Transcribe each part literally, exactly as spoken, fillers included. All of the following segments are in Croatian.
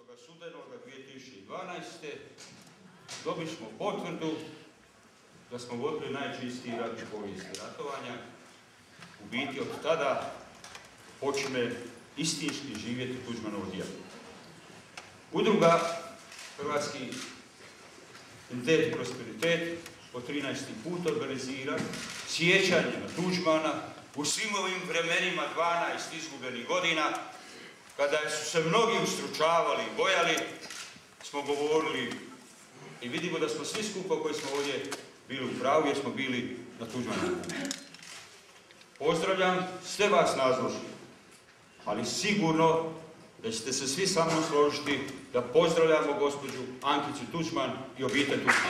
šesnaestoga studenoga dvije tisuće dvanaeste. dobili smo potvrdu da smo vodili najčistiji rat u povijesti ratovanja. U biti od tada počne istinski živjeti Tuđmanovo djelo. Udruga Hrvatski identitet i prosperitet po trinaesti put organizira sjećanje na Tuđmana u svim ovim vremenima dvanaest izgubljenih godina, kada su se mnogi ustručavali i bojali, smo govorili i vidimo da smo svi skupa koji smo ovdje bili u pravu jer smo bili na Tuđmanovu. Pozdravljam sve vas nazočnih, ali sigurno da ćete se svi sa mnom složiti da pozdravljamo gospođu Ankicu Tuđman i obitelj Tuđman.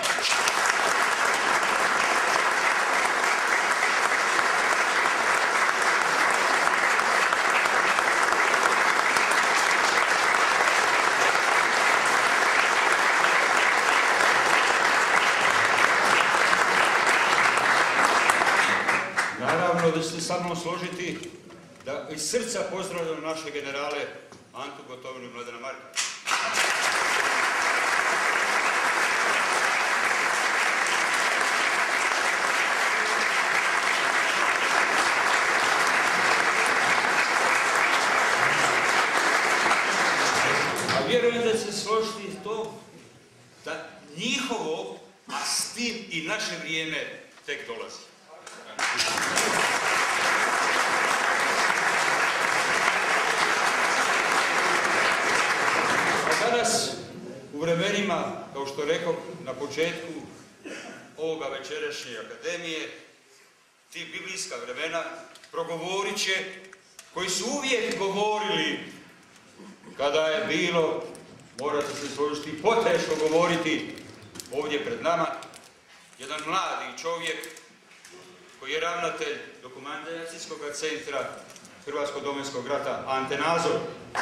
Naravno da ćete sa mnom složiti da iz srca pozdravljam naše generale Antu Gotovinu i Mladena Marka. A vjerujem da će se složiti to da njihovo, a s tim i naše vrijeme tek dolazi. Danas, u vremenima, kao što rekao na početku ovoga večerašnje akademije, ti biblijska vremena progovorit će, koji su uvijek govorili kada je bilo, morate se složiti, poteško govoriti ovdje pred nama, jedan mladi čovjek koji je ravnatelj Dokumentacijskog centra Hrvatskog domovinskog rata, Ante Nazor.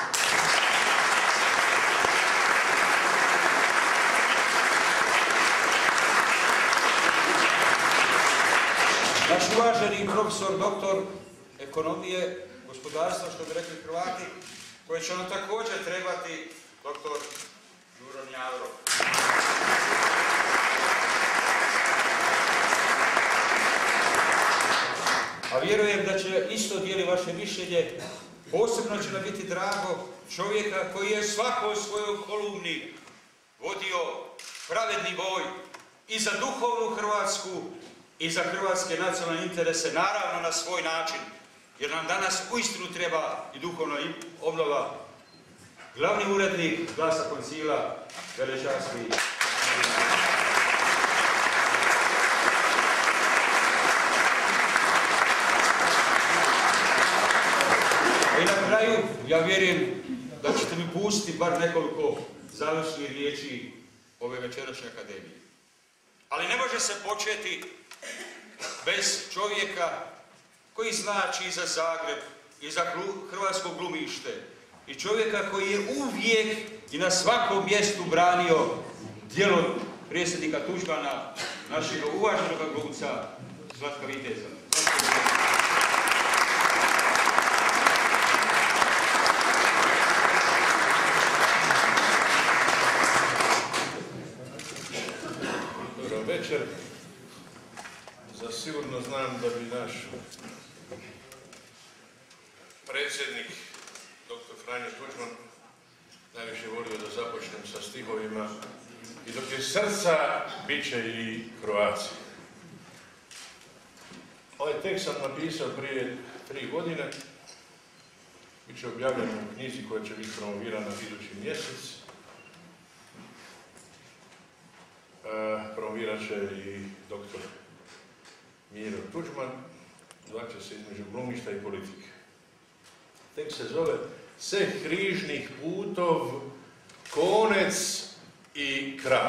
Naš uvaženi profesor, doktor ekonomije, gospodarstva, što bi rekli Hrvati, koji će nam također trebati, doktor Đuro Njavro. A vjerujem da će isto dijeli vaše mišljenje. Posebno će nam biti drago čovjeka koji je svakoj svojoj kolumni vodio pravedni boj i za duhovnu Hrvatsku i za hrvatske nacionalne interese, naravno na svoj način, jer nam danas uistinu treba i duhovna obnova. Glavni urednik Glasa koncila, velečasni i na kraju, ja vjerujem da ćete mi pustiti bar nekoliko završnih riječi ove večerašnje akademije. Ali ne može se početi bez čovjeka koji znači i za Zagreb, i za hrvatsko glumište, i čovjeka koji je uvijek i na svakom mjestu branio djelo predsjednika Tuđmana, našeg uvaženog glumca Zlatka Viteza. Dobro večer. Zasigurno znam da bi naš predsjednik, doktor Franjo Tuđman, najviše volio da započnem sa stihovima i dok je srca, bit će i Croacija. Ovaj tekst sam napisao prije tri godine, bit će objavljen u knjizi koja će biti promovirana idući mjesec. E, promovirat će i doktor Miro Tuđman, zvaće se između glumišta i politike. Tekst se zove Se križnih putov, konec i kraj.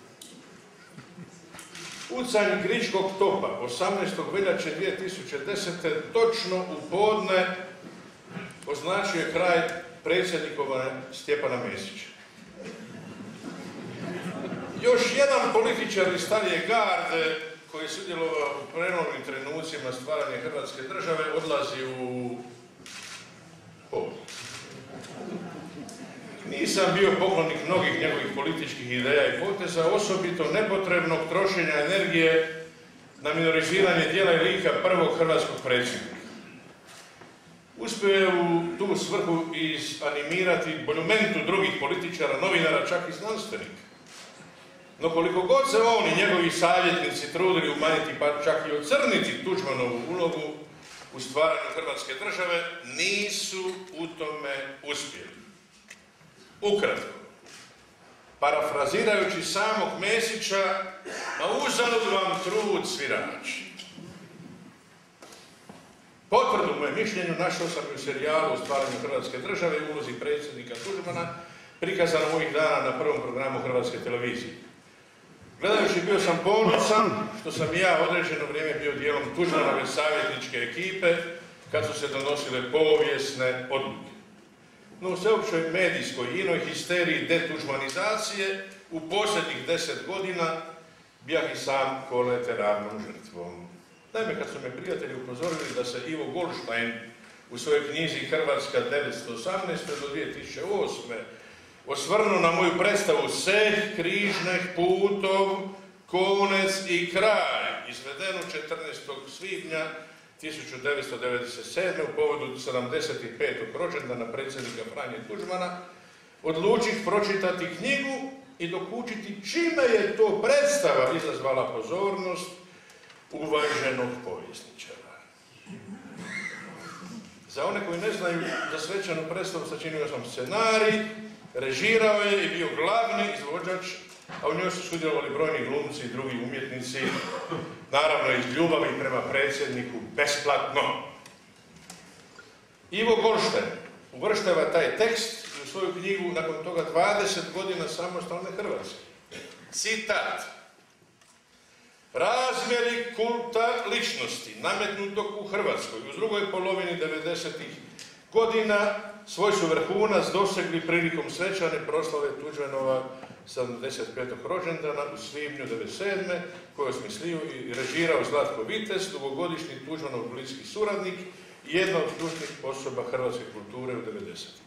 Pucanj gričkog topa osamnaestog veljače dvije tisuće desete. točno u podne označio je kraj predsjednikova Stjepana Mesića. Još jedan političar iz starije garde koji je sudjelovao u prelovnim trenucima stvaranja Hrvatske države odlazi u povijest. Nisam bio poklonik mnogih njegovih političkih ideja i poteza, osobito nepotrebnog trošenja energije na minoriziranje dijela i lika prvog hrvatskog predsjednika. Uspio je u tu svrhu izanimirati monumentu drugih političara, novinara, čak i znanstvenika. No koliko god se on i njegovi savjetnici trudili umanjiti, pa čak i ocrniti Tuđmanovu ulogu u stvaranju Hrvatske države, nisu u tome uspjeli. Ukratko, parafrazirajući samog Mesića, ma uzalud vam trud svirači. Potvrdu moje mišljenju našao sam u serijalu o stvaranju Hrvatske države i ulozi predsjednika Tuđmana, prikazano ovih dana na prvom programu Hrvatske televizije. Gledajući bio sam ponosan što sam i ja određeno vrijeme bio dijelom Tuđmanove savjetničke ekipe kad su se donosile povijesne odluke. No u sveopćoj medijskoj i inoj histeriji detuđmanizacije u posljednjih deset godina bijah i sam kolateralnom žrtvom. Naime, kad su me prijatelji upozorili da se Ivo Goldstein u svojoj knjizi Hrvatska devetsto osamnaeste do dvije tisuće osme osvrnuo na moju predstavu Seh križnih putov, konec i kraj, izvedenu četrnaestog svibnja tisuću devetsto devedeset sedme u povodu sedamdeset petog rođendana predsjednika Franje Tuđmana, odlučih pročitati knjigu i dokučiti čime je to predstava izazvala pozornost uvaženog povjesničara. Za one koji ne znaju, za svečanu predstavu sačinio sam scenarij, režirao je i bio glavni izvođač, a u njoj su sudjelovali brojni glumci i drugi umjetnici, naravno iz ljubavi prema predsjedniku, besplatno. Ivo Goldstein uvrštava taj tekst u svoju knjigu nakon toga dvadeset godina samostalne Hrvatske. Citat. Razmjeri kulta ličnosti nametnutog u Hrvatskoj u drugoj polovini devedesetih godina svoj su vrhunac dosegli prilikom svečane proslave Tuđmanova sedamdeset petog rođendana u svibnju devedeset sedme koju je osmislio i režirao Zlatko Vitez, dugogodišnji Tuđmanov bliski suradnik i jedna od ključnih osoba hrvatske kulture u devedesetim.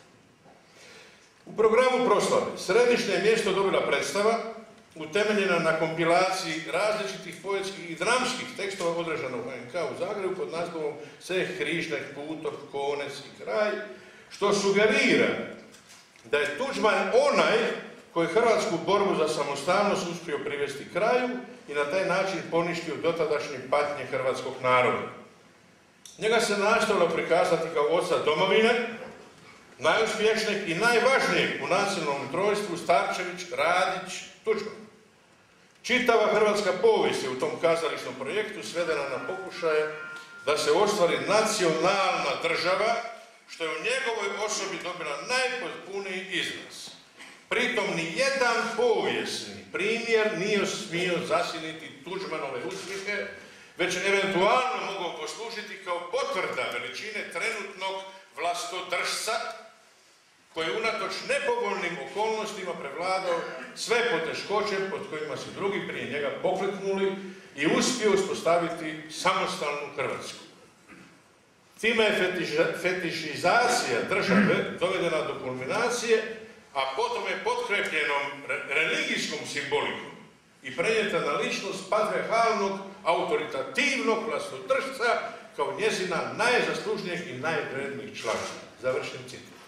U programu proslave središnje mjesto dobila predstava utemeljena na kompilaciji različitih poetskih i dramskih tekstova održanog u H N K u Zagrebu pod naslovom Seh križnih putov, konec i kraj, što sugerira da je Tuđman onaj koji Hrvatsku borbu za samostalnost uspio privesti kraju i na taj način poništio dotadašnje patnje hrvatskog naroda. Njega se nastavilo prikazati kao oca domovine, najuspješnijeg i najvažnijeg u nacionalnom trojstvu Starčević, Radić, Tuđman. Čitava hrvatska povijest je u tom kazališnom projektu svedena na pokušaje da se ostvari nacionalna država, što je u njegovoj osobi dobila najpotpuniji izraz. Pritom ni jedan povijesni primjer nije smio zasjeniti Tuđmanove uspjehe, već eventualno mogao poslužiti kao potvrda veličine trenutnog vlastodržca, koji je unatoč nepovoljnim okolnostima prevladao sve poteškoće pod kojima su drugi prije njega pokleknuli i uspio uspostaviti samostalnu Hrvatsku. Time je fetišizacija države dovedena do kulminacije, a potom je potkrepljenom religijskom simbolikom i prenijeta na ličnost patrijarhalnog, autoritativnog vlastodržca kao njezina najzaslužnijeg i najvrednijeg člana. Završen citat.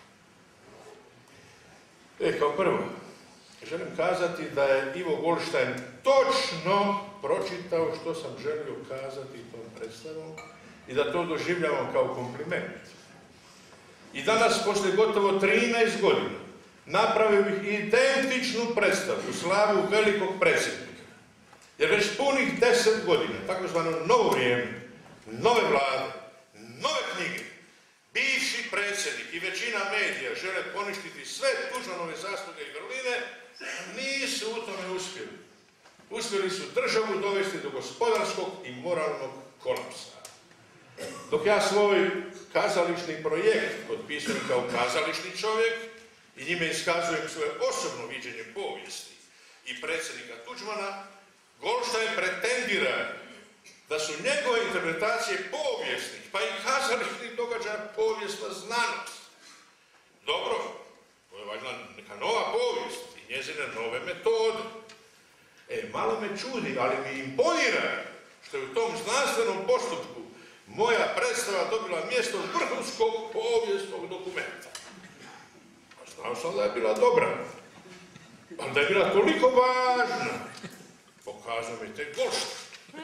E, kao prvo, želim kazati da je Ivo Goldstein točno pročitao što sam želio kazati tom predstavom i da to doživljavam kao kompliment. I danas, poslije gotovo trinaest godina, napravio bih identičnu predstavu u slavu velikog predsjednika. Jer već punih deset godina, takozvano novo vrijeme, nove vlade, nove knjige, bivši predsjednik i većina medija žele poništiti sve Tuđmanove zasluge i vrline, nisu u tome uspjeli. Uspjeli su državu dovesti do gospodarskog i moralnog kolapsa. Dok ja svoj kazališni projekt potpisujem kao kazališni čovjek i njime iskazujem svoje osobno viđenje povijesti i predsjednika Tuđmana, Goldstein pretendira da su njegove interpretacije povijesnih, pa i kazališnih događaja povijesna znanost. Dobro, to je valjda neka nova povijest i njezine nove metode. E, malo me čudi, ali mi imponira što je u tom znanstvenom postupku moja predstava dobila mjesto vrhunskog povijesnog dokumenta. Znao sam da je bila dobra, ali da je bila toliko važna, pokazao mi tek Goldstein.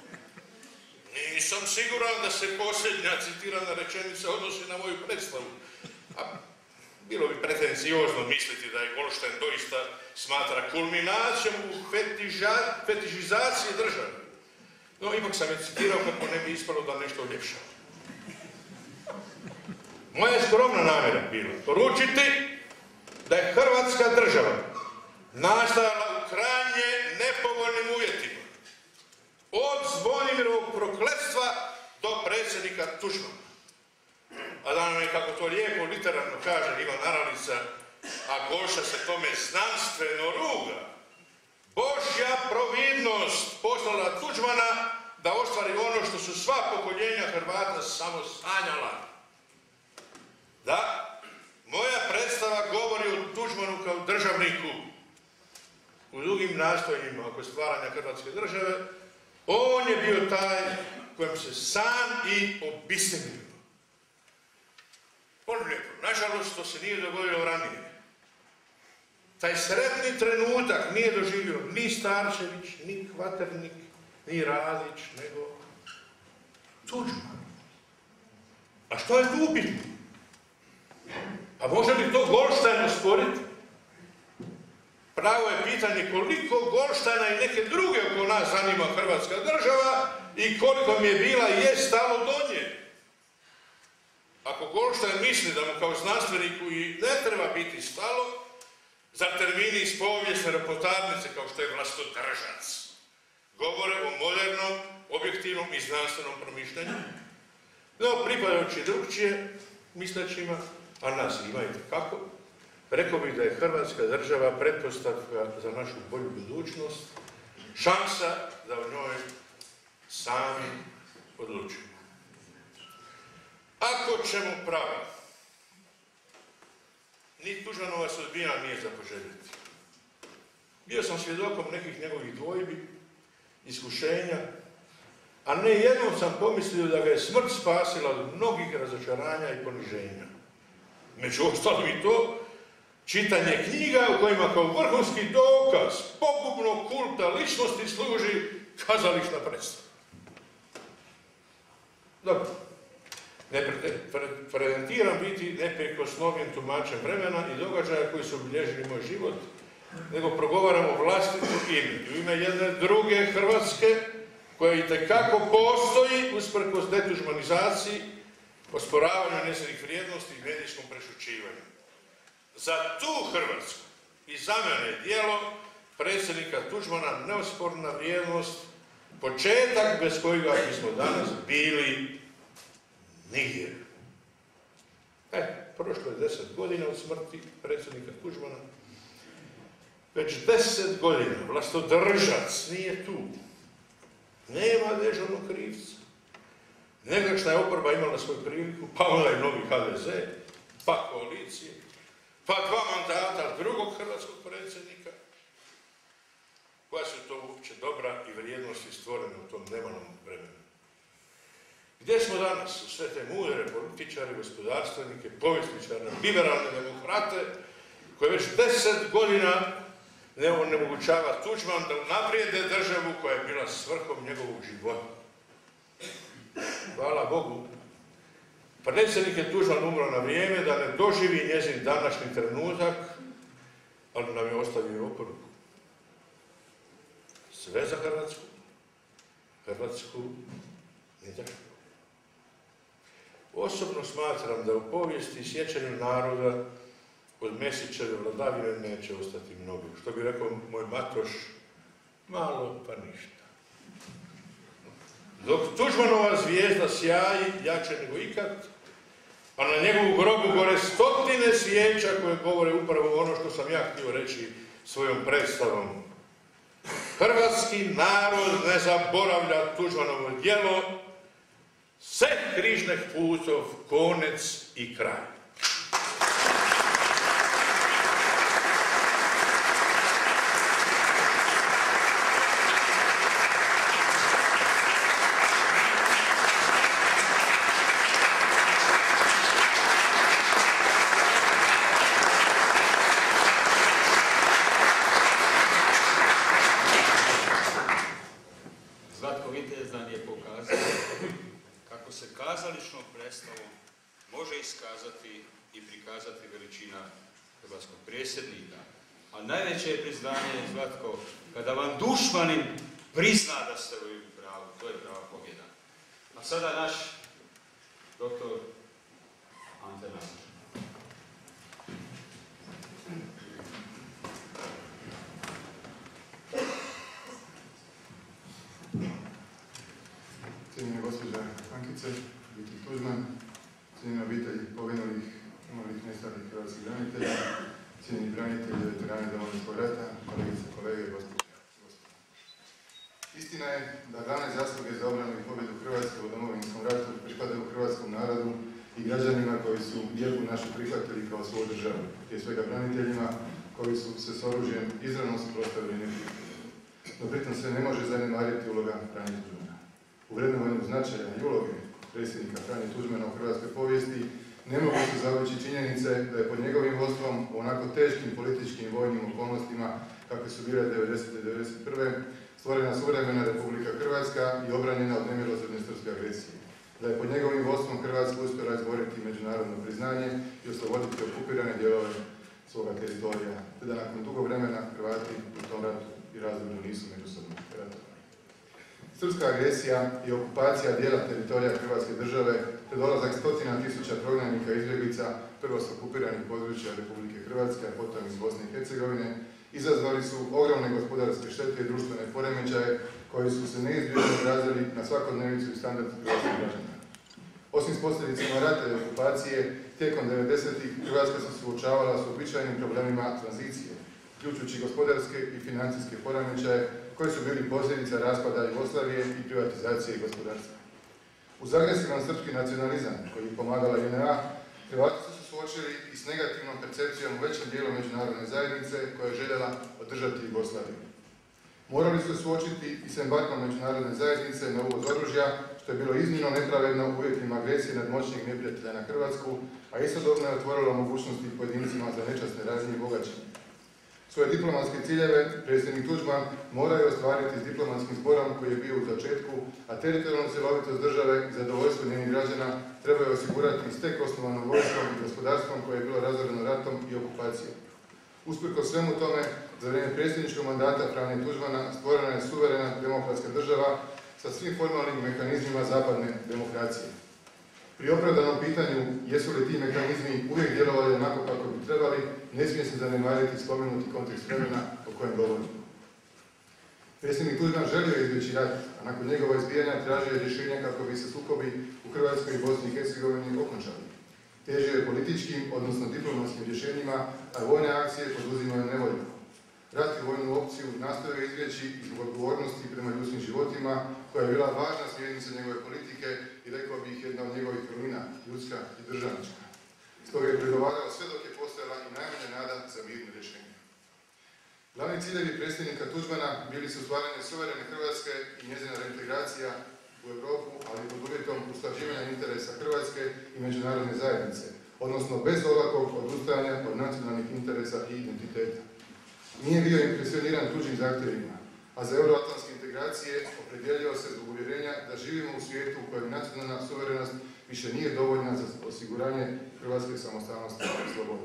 Nisam siguran da se posljednja citirana rečenica odnosi na moju predstavu. A bilo bi pretenciozno misliti da je Goldstein doista smatra kulminacijom u fetiža, fetižizaciji države. No, ipak sam je citirao kako ne bi ispalo da nešto uljepšava. Moja je skromna namjera bila poručiti da je Hrvatska država nastajala u krajnje nepovoljnim uvjetima. Od Zvonimirovog prokletstva do predsjednika Tuđmana. A da nam je, kako to lijepo literarno kaže Ivan Aralica, a Goša se tome znanstveno ruga, Božja providnost poslala Tuđmana da ostvari ono što su sva pokoljenja Hrvata samo sanjala. Da, moja predstava govori o Tuđmanu kao državniku u drugim nastojanjima oko stvaranja Hrvatske države. On je bio taj kojem se sam i obistinio. On lijepo, nažalost, to se nije dogodilo ranije. Taj sretni trenutak nije doživio ni Starčević, ni Kvaternik, ni Radić, nego Tuđman. A što je tu bitno? A može li to Goldstein osporiti? Pravo je pitanje koliko Goldsteina i neke druge oko nas zanima Hrvatska država i koliko mi je bila i je stalo do nje. Ako Goldstein misli da mu kao znanstveniku i ne treba biti stalo, za termini iz povijesne reportarnice kao što je Vlastodržac govore o modernom, objektivnom i znanstvenom promišljanju, no pripadajući drugčije mislećima, a nas ima i kako, rekao bih da je Hrvatska država pretpostavka za našu bolju budućnost, šansa da u njoj sami odlučimo. Ako ćemo pravo, ni Tuđmanova sudbina nije za poželjeti. Bio sam svjedokom nekih njegovih dvojbi, iskušenja, a ne jednom sam pomislio da ga je smrt spasila od mnogih razočaranja i poniženja. Među ostalim i to, čitanje knjiga u kojima kao vrhunski dokaz pogubnog kulta ličnosti služi kazališna predstava. Dobro. Ne prezentiram biti neprikosnovnim tumačem vremena i događaja koji su obilježili moj život, nego progovaram o vlastitu ime, u ime jedne druge Hrvatske, koja itekako postoji usprkos detuđmanizaciji, osporavanju njezinih vrijednosti i medijskom prešućivanju. Za tu Hrvatsku i za mene je djelo predsjednika Tuđmana neosporna vrijednost, početak bez kojega bismo danas bili nigdje. E, prošlo je deset godina od smrti predsjednika Tuđmana. Već deset godina Vlastodržac nije tu. Nema dežurnog krivca. Nekakšna je oporba imala svoju priliku, pa onda i novi ha de ze, pa koalicije, pa dva mandata drugog hrvatskog predsjednika. Koja su to uopće dobra i vrijednosti stvorene u tom nemanom vremenu? Gdje smo danas? U sve te mudre političare, gospodarstvenike, povjesničare, liberalne demokrate, koje već deset godina ne onemogućava Tuđman da unaprijede državu koja je bila svrhom njegovog života. Hvala Bogu. Predsjednik je Tuđman umro na vrijeme da ne doživi njezin današnji trenutak, ali nam je ostavio oporuku. Sve za Hrvatsku, Hrvatsku ni državu. Osobno smatram da u povijesti i sjećanju naroda od Mesićeve vladavine neće ostati mnogo. Što bi rekao moj Matoš, malo pa ništa. Dok Tuđmanova zvijezda sjaji jače nego ikad, a na njegovu grobu gore stotine svijeća koje govore upravo ono što sam ja htio reći svojom predstavom. Hrvatski narod ne zaboravlja Tuđmanovo djelo, sve križnih putov, konec i kraj. Vitez nam je pokazao kako se kazališnom predstavom može iskazati i prikazati veličina hrvatskog predsjednika. A najveće je priznanje, Zlatko, kada vam dušmanin prizna da ste u pravu. To je prava pobjeda. A sada naš doktor Ante Nasić. Cijenjene gospođe Ankice, obitelj Tuđman, cijenjene obitelji poginulih, umrlih, nestalih hrvatskih branitelja, cijenjeni branitelji, veterani Domovinskog rata, kolegice i kolege, gospođe i gospodo. Istina je da glavne zasluge za obranu i pobjedu Hrvatske u Domovinskom ratu pripadaju hrvatskom narodu i građanima koji su bijegu našu prihvatili kao svoju državu, prije svega braniteljima koji su se s oružjem izravno suprotstavili neprijatelju. No pritom se ne može zanemariti uloga Franje Tuđmana. U vrednovanju značaja i uloge predsjednika Franje Tuđmana u hrvatskoj povijesti ne mogu se zaobići činjenice da je pod njegovim vodstvom u onako teškim političkim i vojnim okolnostima kakve su bile devedesete i devedeset prve stvorena suvremena Republika Hrvatska i obranjena od nemilosrdne srpske agresije. Da je pod njegovim vodstvom Hrvatska uspjela izboriti međunarodno priznanje i osloboditi okupirane dijelove svoga teritorija, te da nakon dugo vremena Hrvati u tom ratu i razdoblju nisu međusobno ratovali. Srpska agresija i okupacija dijela teritorija Hrvatske države te dolazak stotina tisuća prognanika i izbjeglica prvo s okupiranih područja Republike Hrvatske, a potom iz Bosne i Hercegovine, izazvali su ogromne gospodarske štete i društvene poremećaje koji su se neizbježno odrazili na svakodnevicu i standard hrvatskih građana. Osim s posljedicama rata i okupacije, tijekom devedesetih Hrvatska se suočavala s uobičajenim problemima tranzicije, uključujući gospodarske i financijske poremećaje koji su bili posljedica raspada Jugoslavije i privatizacije gospodarstva. Uz agresivan srpski nacionalizam koji je pomagala J N A, Hrvati su se suočili i s negativnom percepcijom u većem dijelu međunarodne zajednice koja je željela održati Jugoslaviju. Morali su se suočiti i s embargom međunarodne zajednice na uvoz oružja, što je bilo iznimno nepravedno u uvjetima agresije nad moćnih neprijatelja na Hrvatsku, a istodobno je otvorilo mogućnosti pojedincima za nečasne radnje i bogaćenje. Svoje diplomatske ciljeve predsjednik Tuđman mora je ostvariti s diplomatskim zborom koji je bio u začetku, a teritorijalnu cjelovitost države i zadovoljstvo njenih građana treba je osigurati s tek osnovanom vojskom i gospodarstvom koje je bilo razoreno ratom i okupacijom. Usprkos svemu tome, za vrijeme predsjedničkog mandata Franje Tuđmana stvorena je suverena demokratska država sa svim formalnim mehanizmima zapadne demokracije. Pri opravdanom pitanju jesu li ti mehanizmi uvijek djelovali onako kako bi trebali, ne smije se zanemariti spomenuti kontekst vremena o kojem govorimo. Predsjednik Tuđman želio izbjeći rat, a nakon njegova izbijanja tražio je rješenja kako bi se sukobi u Hrvatskoj i Bosni i Hercegovini okončali. Težio je političkim, odnosno diplomatskim rješenjima, a vojne akcije poduzimaju nevoljno. Rat i vojnu opciju nastojao izbjeći zbog odgovornosti prema ljudskim životima, koja je bila važna smjernica njegove politike i rekao bih jedna od njegovih vrlina, ljudska i državnička. Stoga je pregovarao sve dok je postojala i najmanja nada za mirno rješenje. Glavni ciljevi predsjednika Tuđmana bili su stvaranje suverene Hrvatske i njezina reintegracija u Europu, ali pod uvjetom usklađivanja interesa Hrvatske i međunarodne zajednice, odnosno bez olakog odustajanja od nacionalnih interesa i identiteta. Nije bio impresioniran tuđim zahtjevima, a za euroatlantske integracije opredjelio se zbog uvjerenja da živimo u svijetu u kojem nacionalna suverenost više nije dovoljna za osiguranje hrvatske samostalnosti i slobode.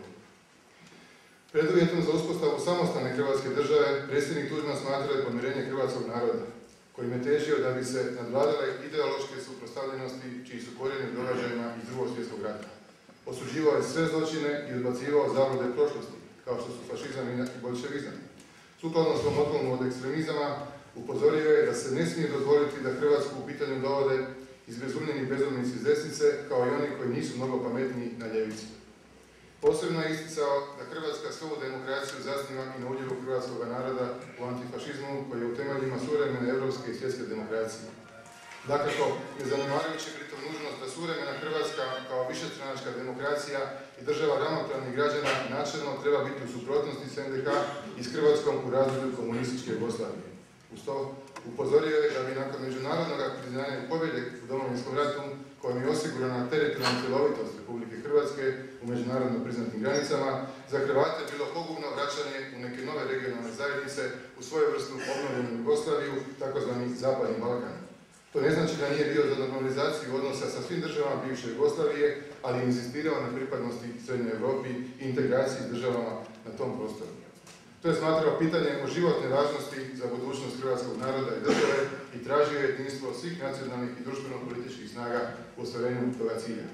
Preduvjetom za uspostavu samostalne hrvatske države predsjednik Tuđman smatrao je pomirenje hrvatskog naroda, kojim je težio da bi se nadvladale ideološke suprotstavljenosti čiji su korijeni u događajima iz Drugog svjetskog rata. Osuđivao je sve zločine i odbacivao zablude prošlosti, kao što su fašizam i boljševizam. Sukladno svom otklonu od ekstremizama, upozorio je da se ne smije dozvoliti da Hrvatsku u pitanju dovode izbezumljeni bezumnici s desnice, kao i oni koji nisu mnogo pametniji na ljevici. Posebno je isticao da Hrvatska svoju demokraciju zasniva i na udjelu hrvatskog naroda u antifašizmu koji je u temeljima suvremene evropske i svjetske demokracije. Dakako, ne zanemarujući pritom nužnost da suvremena Hrvatska kao višestranačka demokracija i država ravnopravnih građana načelno treba biti u suprotnosti s N D H i s Hrvatskom u razdoblju komunističke Jugoslavije. Uz to upozorio je da bi nakon međunarodnog priznanja pobjede u Domovinskom ratu, kojom je osigurana teritorijalna cjelovitost Republike Hrvatske u međunarodno priznatim granicama, za Hrvate bilo pogubno vraćanje u neke nove regionalne zajednice u svojevrsnu obnovljenu Jugoslaviju, takozvani Zapadni Balkan. To ne znači da nije bio za normalizaciju odnosa sa svim državama bivše Jugoslavije, ali je inzistirao na pripadnosti Srednjoj Europi i integraciji s državama na tom prostoru. To je smatrao pitanjem o životne važnosti za budućnost hrvatskog naroda i države i tražio je jedinstvo svih nacionalnih i društveno-političkih snaga u ostvarenju toga cilja.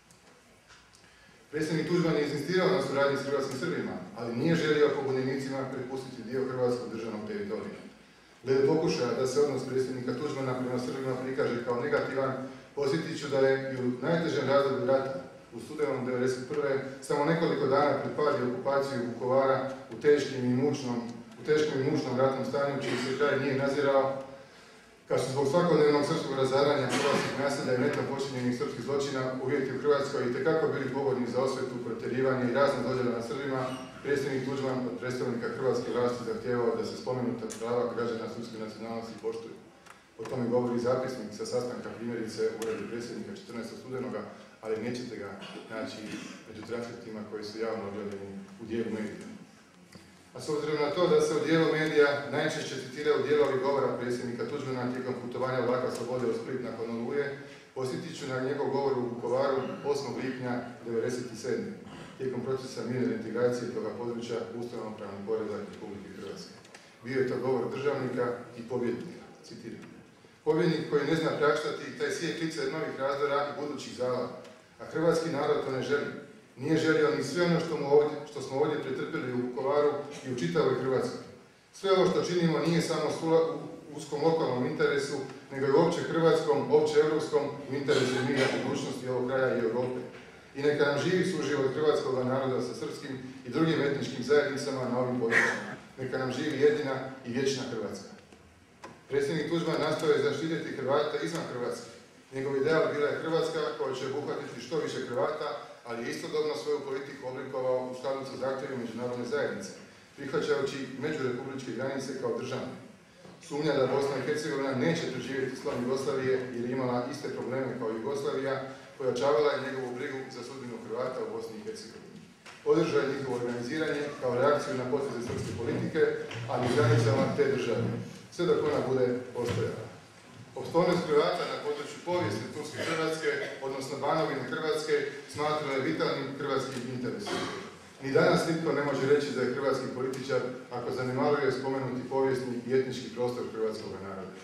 Predsjednik Tuđman je insistirao na suradnji s hrvatskim Srbima, ali nije želio pobunjenicima prepustiti dio hrvatskog državnog teritorija. Glede pokušaja da se odnos predsjednika Tuđmana prema Srbima prikaže kao negativan, posjetit ću da je i u najtežem razdoblju rata, u studenom devedeset prve samo nekoliko dana pred pad i okupaciju Vukovara u teškim i mučnom, u teškom i mučnom ratnom stanju, čiji se kraj nije nazirao, kao što zbog svakodnevnog srpskog razaranja hrvatskih naselja i netom počinjenih srpskih zločina uvjeti u Hrvatskoj itekako bili pogodni za osvetu, protjerivanje i razne dodjele na Srbima, predsjednik Tuđman od predstavnika hrvatske vlasti zahtijevao da se spomenuta prava građana srpske nacionalnosti poštuju. O tome govori zapisnik sa sastanka primjerice u uredu predsjednika četrnaestog studenoga, ali nećete ga naći među transkriptima koji su javno objavljeni u dijelu medija. A s obzirom na to da se u dijelu medija najčešće citiraju dijelovi govora predsjednika Tuđmana tijekom putovanja vlaka Slobode u Split nakon Oluje, posjetit ću na njegov govor u Vukovaru osmog lipnja devedeset sedme. tijekom procesa mirne integracije toga područja u ustavnopravni poredak Republike Hrvatske. Bio je to govor državnika i pobjednika, citiram. Pobjednik koji ne zna praštati, taj sije klice novih razdora i budućih zala, a hrvatski narod to ne želi. Nije želio ni sve ono što, mu ovdje, što smo ovdje pretrpjeli u Vukovaru i u čitavoj Hrvatskoj. Sve ovo što činimo nije samo u uskom lokalnom interesu, nego i uopće hrvatskom, opće evropskom u interesu mira i budućnosti ovog kraja i Europe. I neka nam živi suživot hrvatskog naroda sa srpskim i drugim etničkim zajednicama na ovim područjima. Neka nam živi jedina i vječna Hrvatska. Predsjednik Tuđman nastoje zaštititi Hrvata izvan Hrvatske. Njegov ideal bila je Hrvatska koja će obuhvatiti što više Hrvata, ali je istodobno svoju politiku oblikovao u skladu sa zahtjevima međunarodne zajednice, prihvaćajući međurepubličke granice kao državne. Sumnja da Bosna i Hercegovina neće preživjeti slom Jugoslavije jer je imala iste probleme kao Jugoslavija, pojačavala je njegovu brigu za sudbinu Hrvata u Bosni i Hercegovini. Podržao je njihovo organiziranje kao reakciju na poteze srpske politike, ali u granicama te države, sve dok ona bude postojala. Opstojnost Hrvata na području povijesne Turske Hrvatske, odnosno Banovine Hrvatske, smatrao je vitalnim hrvatskim interesom. Ni danas nitko ne može reći da je hrvatski političar ako zanemaruje spomenuti povijesni i etnički prostor hrvatskog naroda.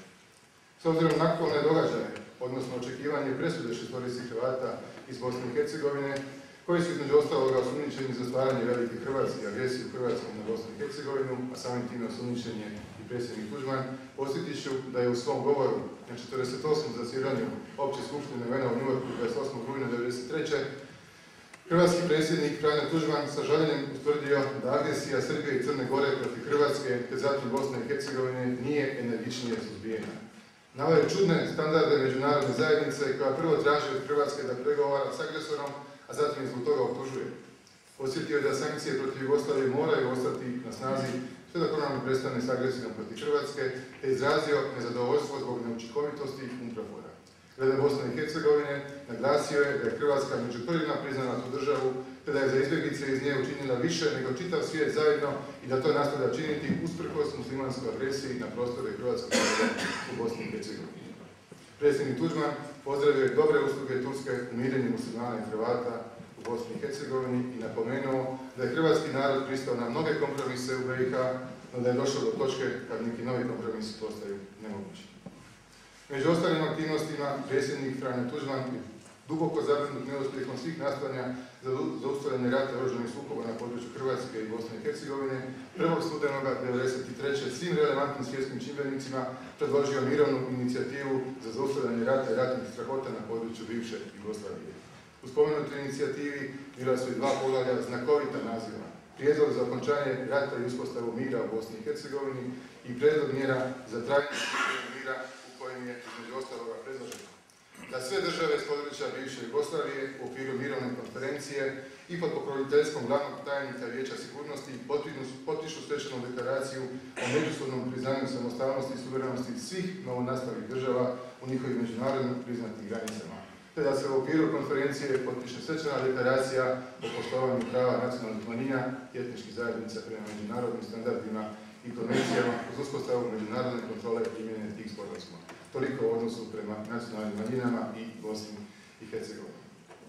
S obzirom na aktualne događaje, odnosno očekivanje presude šestorici Hrvata iz Bosne i Hercegovine, koji su između ostaloga osumnjičeni za stvaranje velike Hrvatske i agresiju Hrvatske na Bosnu i Hercegovinu, a samim time osumnjičen je i predsjednik Tuđman, posjetit ću da je u svom govoru na četrdeset osmom zasjedanju Opće skupštine U N-a u Njujorku dvadeset osmog rujna devedeset treće hrvatski predsjednik Franjo Tuđman sa žaljenjem ustvrdio da agresija Srbije i Crne Gore protiv Hrvatske, te zatim Bosne i Hercegovine, nije energičnije suzbijena. Naveo je čudne standarde međunarodne zajednice koja prvo traži od Hrvatske da pregovara s agresorom, a zatim zbog toga optužuje. Posjetio je da sankcije protiv Jugoslavije moraju ostati na snazi sve dok ona ne prestane s agresijom protiv Hrvatske, te izrazio nezadovoljstvo zbog neučinkovitosti UNPROFOR-a. Glede Bosne i Hercegovine naglasio je da je Hrvatska među prvima priznala tu državu, te da je za izbjeglice iz nje učinila više nego čitav svijet zajedno i da to nastavlja činiti usprkos muslimanskoj agresiji na prostore hrvatskog naroda u Bosni i Hercegovini. Predsjednik Tuđman pozdravio je dobre usluge Turske u mirenju muslimana i Hrvata u Bosni i Hercegovini i napomenuo da je hrvatski narod pristao na mnoge kompromise u B i H, no da je došlo do točke kad neki novi kompromisi postaju nemogući. Među ostalim aktivnostima predsjednik Franjo Tuđman je duboko zabrinut neuspjehom svih nastojanja za zaustavljanje rata i oružanih sukoba na području Hrvatske i Bosne i Hercegovine, prvog studenoga devedeset treće svim relevantnim svjetskim čimbenicima predložio mirovnu inicijativu za zaustavljanje rata i ratnih strahota na području bivše Jugoslavije. U spomenutoj inicijativi bila su i dva poglavlja znakovita naziva: prijedlog za okončanje rata i uspostavu mira u Bosni i Hercegovini i prijedlog mjera za trajanje mira, kojim je između ostaloga predloženo da sve države s područja bivše Jugoslavije u okviru mirovne konferencije i pod pokroviteljstvom glavnog tajnika Vijeća sigurnosti potpišu svečanu deklaraciju o međusobnom priznanju samostalnosti i suverenosti svih novonastalih država u njihovim međunarodno priznatim granicama, te da se u okviru konferencije potpiše svečana deklaracija o poštovanju prava nacionalnih manjina i etničkih zajednica prema međunarodnim standardima i konvencijama uz uspostavu međunarodne kontrole primjene tih sporazuma. Toliko u odnosu prema nacionalnim manjinama i Bosni i Hercegovini.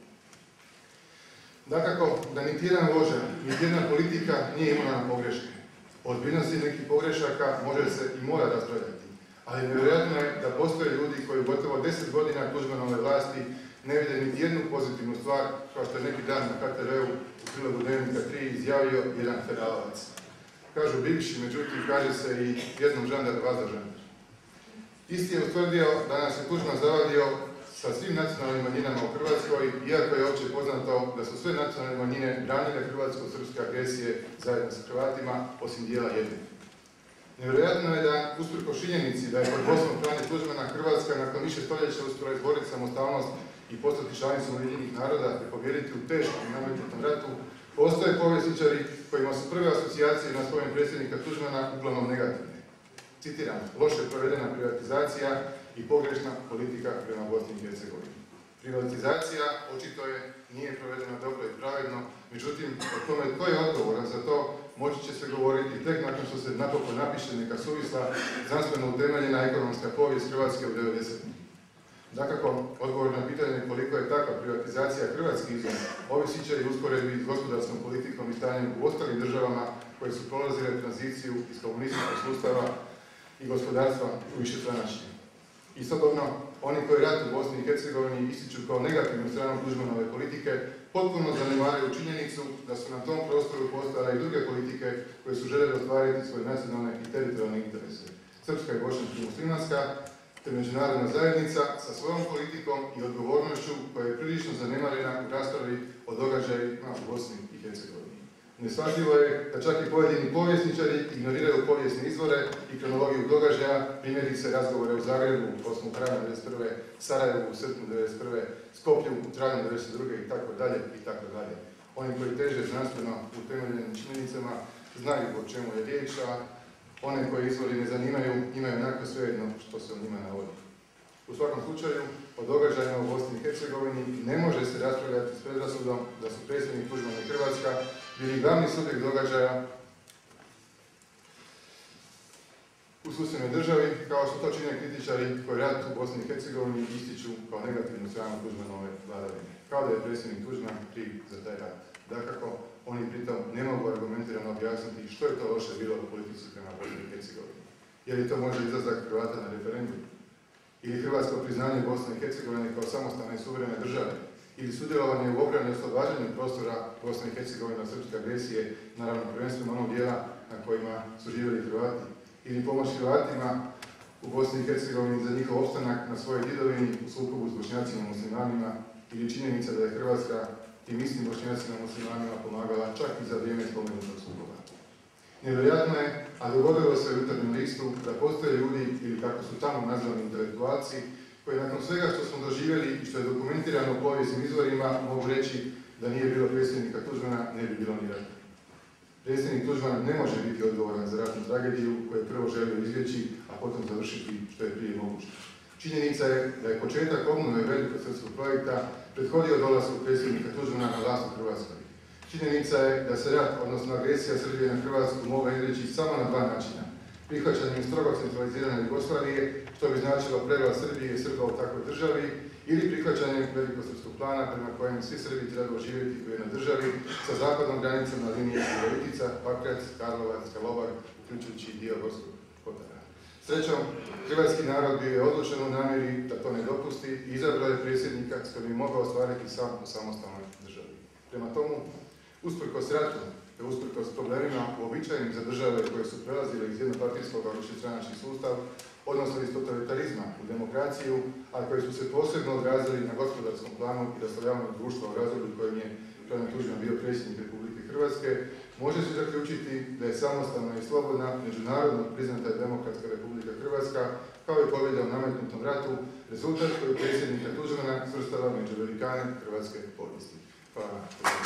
Dakako, da niti jedan vođa, niti jedna politika nije imala na pogreške. O ozbiljnosti nekih pogrešaka može se i mora raspravljati, ali nevjerojatno je da postoje ljudi koji gotovo deset godina Tuđmanove vlasti ne vide niti jednu pozitivnu stvar, kao što je neki dan na K T V-u u prilogu Dnevnika tri izjavio jedan federalovac. Kažu bivši, međutim kaže se i jednom žandar vazda žandar. Isti je ustvrdio da nas je Tuđman zavadio sa svim nacionalnim manjinama u Hrvatskoj, iako je opće poznato da su sve nacionalne manjine branile hrvatsko-srpske agresije zajedno sa Hrvatima, osim dijela jedne. Nevjerojatno je da, usprkos činjenici da je pod vodstvom Franje Tuđmana Hrvatska nakon više stoljeća uspjela izboriti samostalnost i postati članicom Ujedinjenih naroda i pobijediti u teškom i nametnutom ratu, postoje povjesničari kojima su prve asocijacije na spomen predsjednika Tuđmana uglavnom negativne. Citiram, loše provedena privatizacija i pogrešna politika prema Bosni i Hercegovini. Privatizacija, očito je, nije provedena dobro i pravedno, međutim, o tome tko je odgovoran za to, moći će se govoriti tek nakon što se napokon napiše neka suvisla, znanstveno utemeljena ekonomska povijest Hrvatske u devedesetim. Dakako, odgovor na pitanje koliko je takva privatizacija hrvatski izum ovisit će i usporedbi s gospodarskom politikom i stanjem u ostalim državama koje su prolazile tranziciju iz komunističkog sustava i gospodarstva u višestranačje. Istodobno, oni koji rat u Bosni i Hercegovini ističu kao negativnu stranu Tuđmanove politike, potpuno zanemaraju činjenicu da su na tom prostoru postojale i druge politike koje su željeli ostvariti svoje nacionalne i teritorijalne interese. Srpska i bošnjačka muslimanska, te međunarodna zajednica sa svojom politikom i odgovornošću koja je prilično zanemarena u raspravi o događajima u Bosni i Hercegovini. Neshvatljivo je da čak i pojedini povjesničari ignoriraju povijesne izvore i kronologiju događaja, primjerice razgovore u Zagrebu osmog travnja devedeset prve, Sarajevu u srpnju devedeset prve, Skoplju u travnju devedeset druge i tako dalje i tako dalje. Oni koji teže znanstveno utemeljenim činjenicama znaju o čemu je riječ, a one koje izvori ne zanimaju imaju onako svejedno što se o njima navodi. U svakom slučaju, o događajima u Bosni i Hercegovini ne može se raspravljati s predrasudom da su predsjednik Tuđman i Hrvatska bili glavni subjekt događaja u susjednoj državi, kao što to čine kritičari koji rat u Bosni i Hercegovini ističu kao negativnu stranu Tuđmanove vladavine. Kao da je predsjednik Tuđman kriv za taj rat. Dakako, oni pritom ne mogu argumentirano objasniti što je to loše bilo u politici prema Bosni i Hercegovini. Je li to možda izlazak Hrvata na referendum? Ili hrvatsko priznanje Bosne i Hercegovine kao samostalne i suverene države? Ili sudjelovanje u obrani i oslobađanju prostora Bosne i Hercegovine od srpske agresije, naravno prvenstveno onog dijela na kojima su živjeli Hrvati? Ili pomoć Hrvatima u Bosni i Hercegovini za njihov opstanak na svojoj djedovini u sukobu s Bošnjacima i muslimanima? Ili činjenica da je Hrvatska tim istim Bošnjacima i muslimanima pomagala čak i za vrijeme spomenutog sukoba? Nevjerojatno je, a dogodilo se u Jutarnjem listu, da postoje ljudi, ili kako su tamo nazvani intelektualci, koji nakon svega što smo doživjeli i što je dokumentirano u povijesnim izvorima, mogu reći da nije bilo predsjednika Tuđmana, ne bi bilo ni rata. Predsjednik Tuđman ne može biti odgovoran za ratnu tragediju koju je prvo želio izbjeći, a potom završiti što je prije moguće. Činjenica je da je početak obnove velikosrpskog projekta prethodio dolasku predsjednika Tuđmana na vlast u Hrvatskoj. Činjenica je da se rat, odnosno agresija Srbije na Hrvatsku, mogla izreći samo na dva načina. Prihvaćanjem strogo centralizirane Jugoslavije, što bi značilo prevlast Srbije i Srba u takvoj državi, ili prihvaćanjem velikosrpskog plana prema kojem svi Srbi trebaju živjeti u jednoj državi sa zapadnom granicom na liniji Virovitica, Pakrac, Karlovac, Karlobag, uključujući dio Gorskog kotara. Srećom, hrvatski narod bio je odlučen u namjeri da to ne dopusti i izabrao je predsjednika s kojim bi mogao ostvariti sam u samostalnoj državi. Prema tomu, usprkos ratu, te usprkos problemima uobičajenim za države koje su prelazile iz jednopartijskog u višestranački sustav, odnosno iz totalitarizma u demokraciju, a koji su se posebno odrazili na gospodarskom planu i raslojavanja društva u razdoblju kojem je Franje Tuđman bio predsjednik Republike Hrvatske, može se zaključiti da je samostalna i slobodna, međunarodno priznata demokratska Republika Hrvatska, kao i pobjeda u nametnutom ratu, rezultat koji predsjednika Tuđmana svrstava među velikane hrvatske povijesti. Hvala.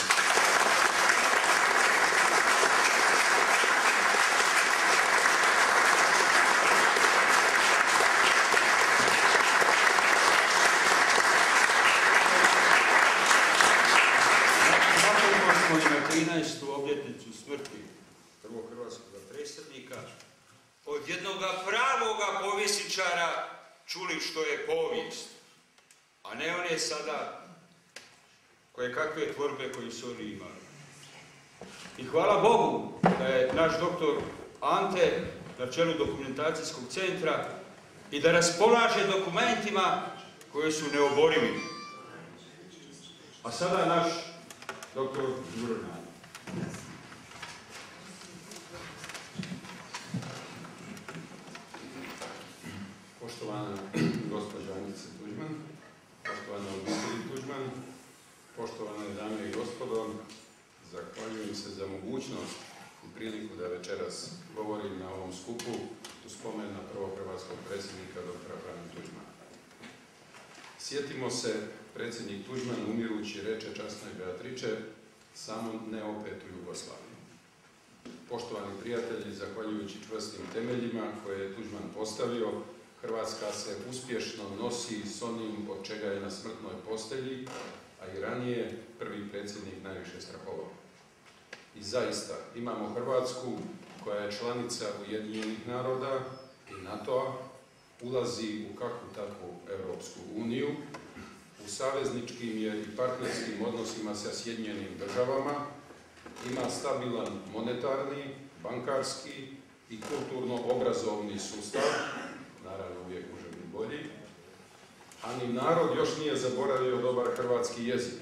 trinaestu obljetnicu smrti prvog hrvatskog predsjednika od jednoga pravoga povjesničara čuli što je povijest, a ne one sada koje kakve tvorbe koji su oni imali. I hvala Bogu da je naš doktor Ante na čelu dokumentacijskog centra i da raspolaže dokumentima koji su neoborivi. A sada naš doktor Đuro Nana. Poštovana gospođa Anice Tuđman, poštovana obitelji Tuđman, poštovane dame i gospodo, zahvaljujem se za mogućnost i priliku da večeras govorim na ovom skupu u spomen na prvog hrvatskog predsjednika doktora Franje Tuđmana. Sjetimo se, predsjednik Tuđman umirući reče časnoj Beatriče, samo ne opet u Jugoslaviji. Poštovani prijatelji, zahvaljujući čvrstim temeljima koje je Tuđman postavio, Hrvatska se uspješno nosi s onim od čega je na smrtnoj postelji, a i ranije prvi predsjednik najviše strahovao. I zaista imamo Hrvatsku koja je članica Ujedinjenih naroda i NATO-a, ulazi u kakvu takvu Europsku uniju, u savezničkim je i partnerskim odnosima sa Sjedinjenim državama, ima stabilan monetarni, bankarski i kulturno-obrazovni sustav, naravno uvijek može biti bolji, a ni narod još nije zaboravio dobar hrvatski jezik.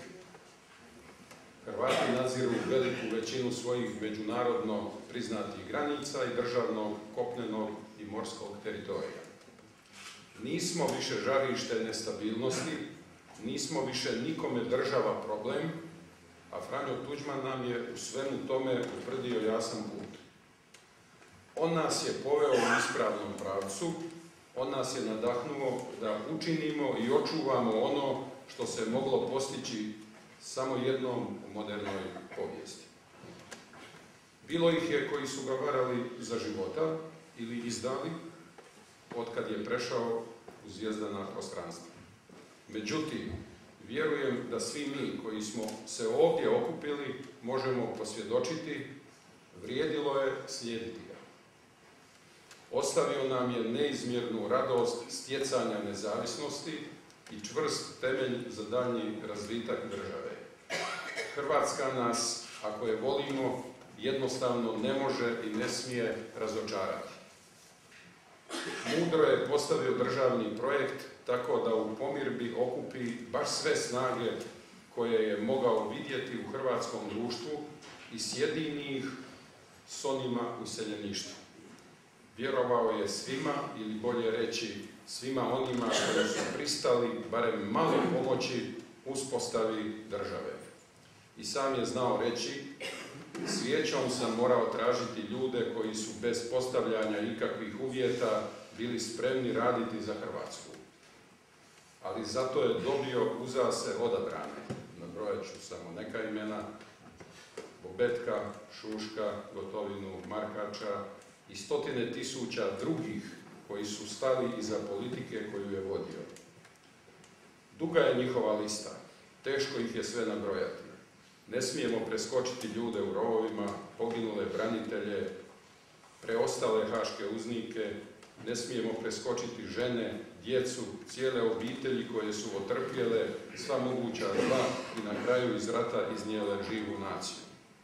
Hrvati nadziru veliku većinu svojih međunarodno priznatih granica i državnog, kopnenog i morskog teritorija. Nismo više žarište nestabilnosti, nismo više nikome država problem, a Franjo Tuđman nam je u svemu tome utvrdio jasan put. On nas je poveo u ispravnom pravcu, on nas je nadahnuo da učinimo i očuvamo ono što se moglo postići samo jednom u modernoj povijesti. Bilo ih je koji su ga varali za života ili izdali otkad je prešao u zvijezdana prostranstva. Međutim, vjerujem da svi mi koji smo se ovdje okupili možemo posvjedočiti, vrijedilo je slijediti ga. Ostavio nam je neizmjernu radost stjecanja nezavisnosti i čvrst temelj za daljnji razvitak države. Hrvatska nas, ako je volimo, jednostavno ne može i ne smije razočarati. Mudro je postavio državni projekt tako da u pomirbi okupi baš sve snage koje je mogao vidjeti u hrvatskom društvu i sjedini ih s onima u iseljeništvu. Vjerovao je svima, ili bolje reći, svima onima koji su pristali barem malo pomoći uspostavi države. I sam je znao reći, svijećom sam morao tražiti ljude koji su bez postavljanja ikakvih uvjeta bili spremni raditi za Hrvatsku. Ali zato je dobio uza se odabrane. Nabrojat ću samo neka imena: Bobetka, Šuška, Gotovinu, Markača i stotine tisuća drugih koji su stali iza politike koju je vodio. Duga je njihova lista, teško ih je sve nabrojati. Ne smijemo preskočiti ljude u rovovima, poginule branitelje, preostale haške uznike, ne smijemo preskočiti žene, djecu, cijele obitelji koje su otrpjele sva moguća zla i na kraju iz rata iznijele živu naciju.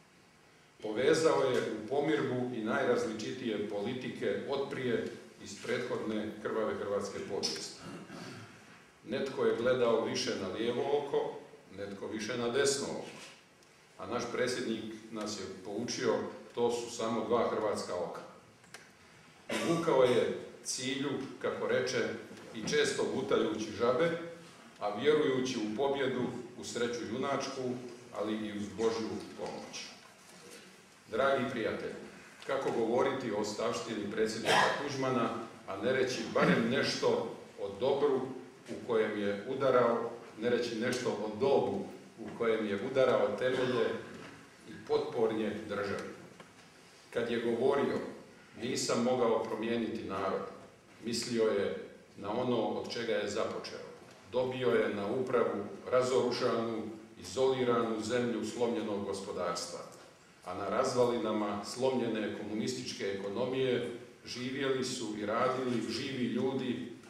Povezao je u pomirbu i najrazličitije politike otprije iz prethodne krvave hrvatske povijesti. Netko je gledao više na lijevo oko, netko više na desno oko. A naš predsjednik nas je poučio, to su samo dva hrvatska oka. Vukao je cilju, kako reče, i često gutajući žabe, a vjerujući u pobjedu, u sreću junačku, ali i uz Božju pomoć. Dragi prijatelji, kako govoriti o ostavštini predsjednika Tuđmana, a ne reći barem nešto o dobru u kojem je udarao, ne reći nešto o dobu u kojem je udarao temelje i potpornje državi. Kad je govorio, nisam mogao promijeniti narod, mislio je na ono od čega je započeo. Dobio je na upravu razorušanu, izoliranu zemlju slomljenog gospodarstva, a na razvalinama slomljene komunističke ekonomije živjeli su i radili živi ljudi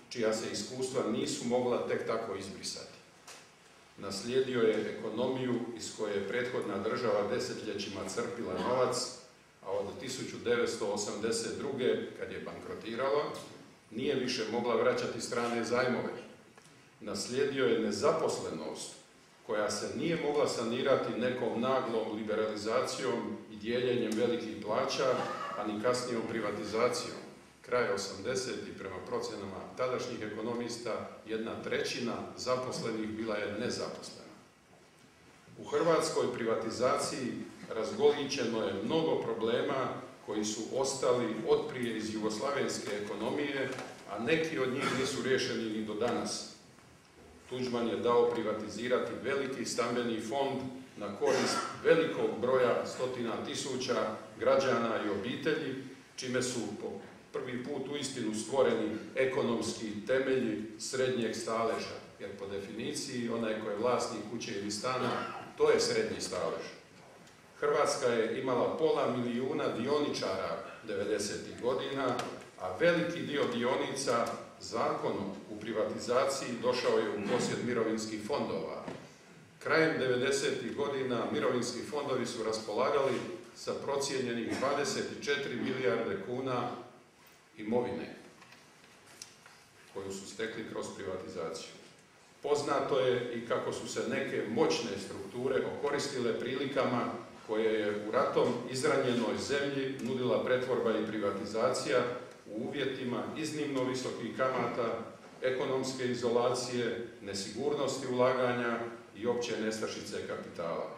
čija se iskustva nisu mogla tek tako izbrisati. Naslijedio je ekonomiju iz koje je prethodna država desetljećima crpila novac, a od tisuću devetsto osamdeset druge. kad je bankrotirala, nije više mogla vraćati strane zajmove. Naslijedio je nezaposlenost koja se nije mogla sanirati nekom naglom liberalizacijom i dijeljenjem velikih plaća, a ni kasnijom privatizacijom. Kraj osamdesetih prema procjenama tadašnjih ekonomista jedna trećina zaposlenih bila je nezaposlena. U hrvatskoj privatizaciji razgolićeno je mnogo problema koji su ostali otprije iz jugoslavenske ekonomije, a neki od njih nisu riješeni ni do danas. Tuđman je dao privatizirati veliki stambeni fond na korist velikog broja stotina tisuća građana i obitelji, čime su po prvi put uistinu stvoreni ekonomski temelji srednjeg staleža, jer po definiciji onaj ko je vlasnik kuće ili stana, to je srednji stalež. Hrvatska je imala pola milijuna dioničara devedesetih godina, a veliki dio dionica zakonom u privatizaciji došao je u posjed mirovinskih fondova. Krajem devedesetih godina mirovinski fondovi su raspolagali sa procijenjenih dvadeset četiri milijarde kuna imovine koju su stekli kroz privatizaciju. Poznato je i kako su se neke moćne strukture okoristile prilikama koje je u ratom izranjenoj zemlji nudila pretvorba i privatizacija u uvjetima iznimno visokih kamata, ekonomske izolacije, nesigurnosti ulaganja i opće nestašice kapitala.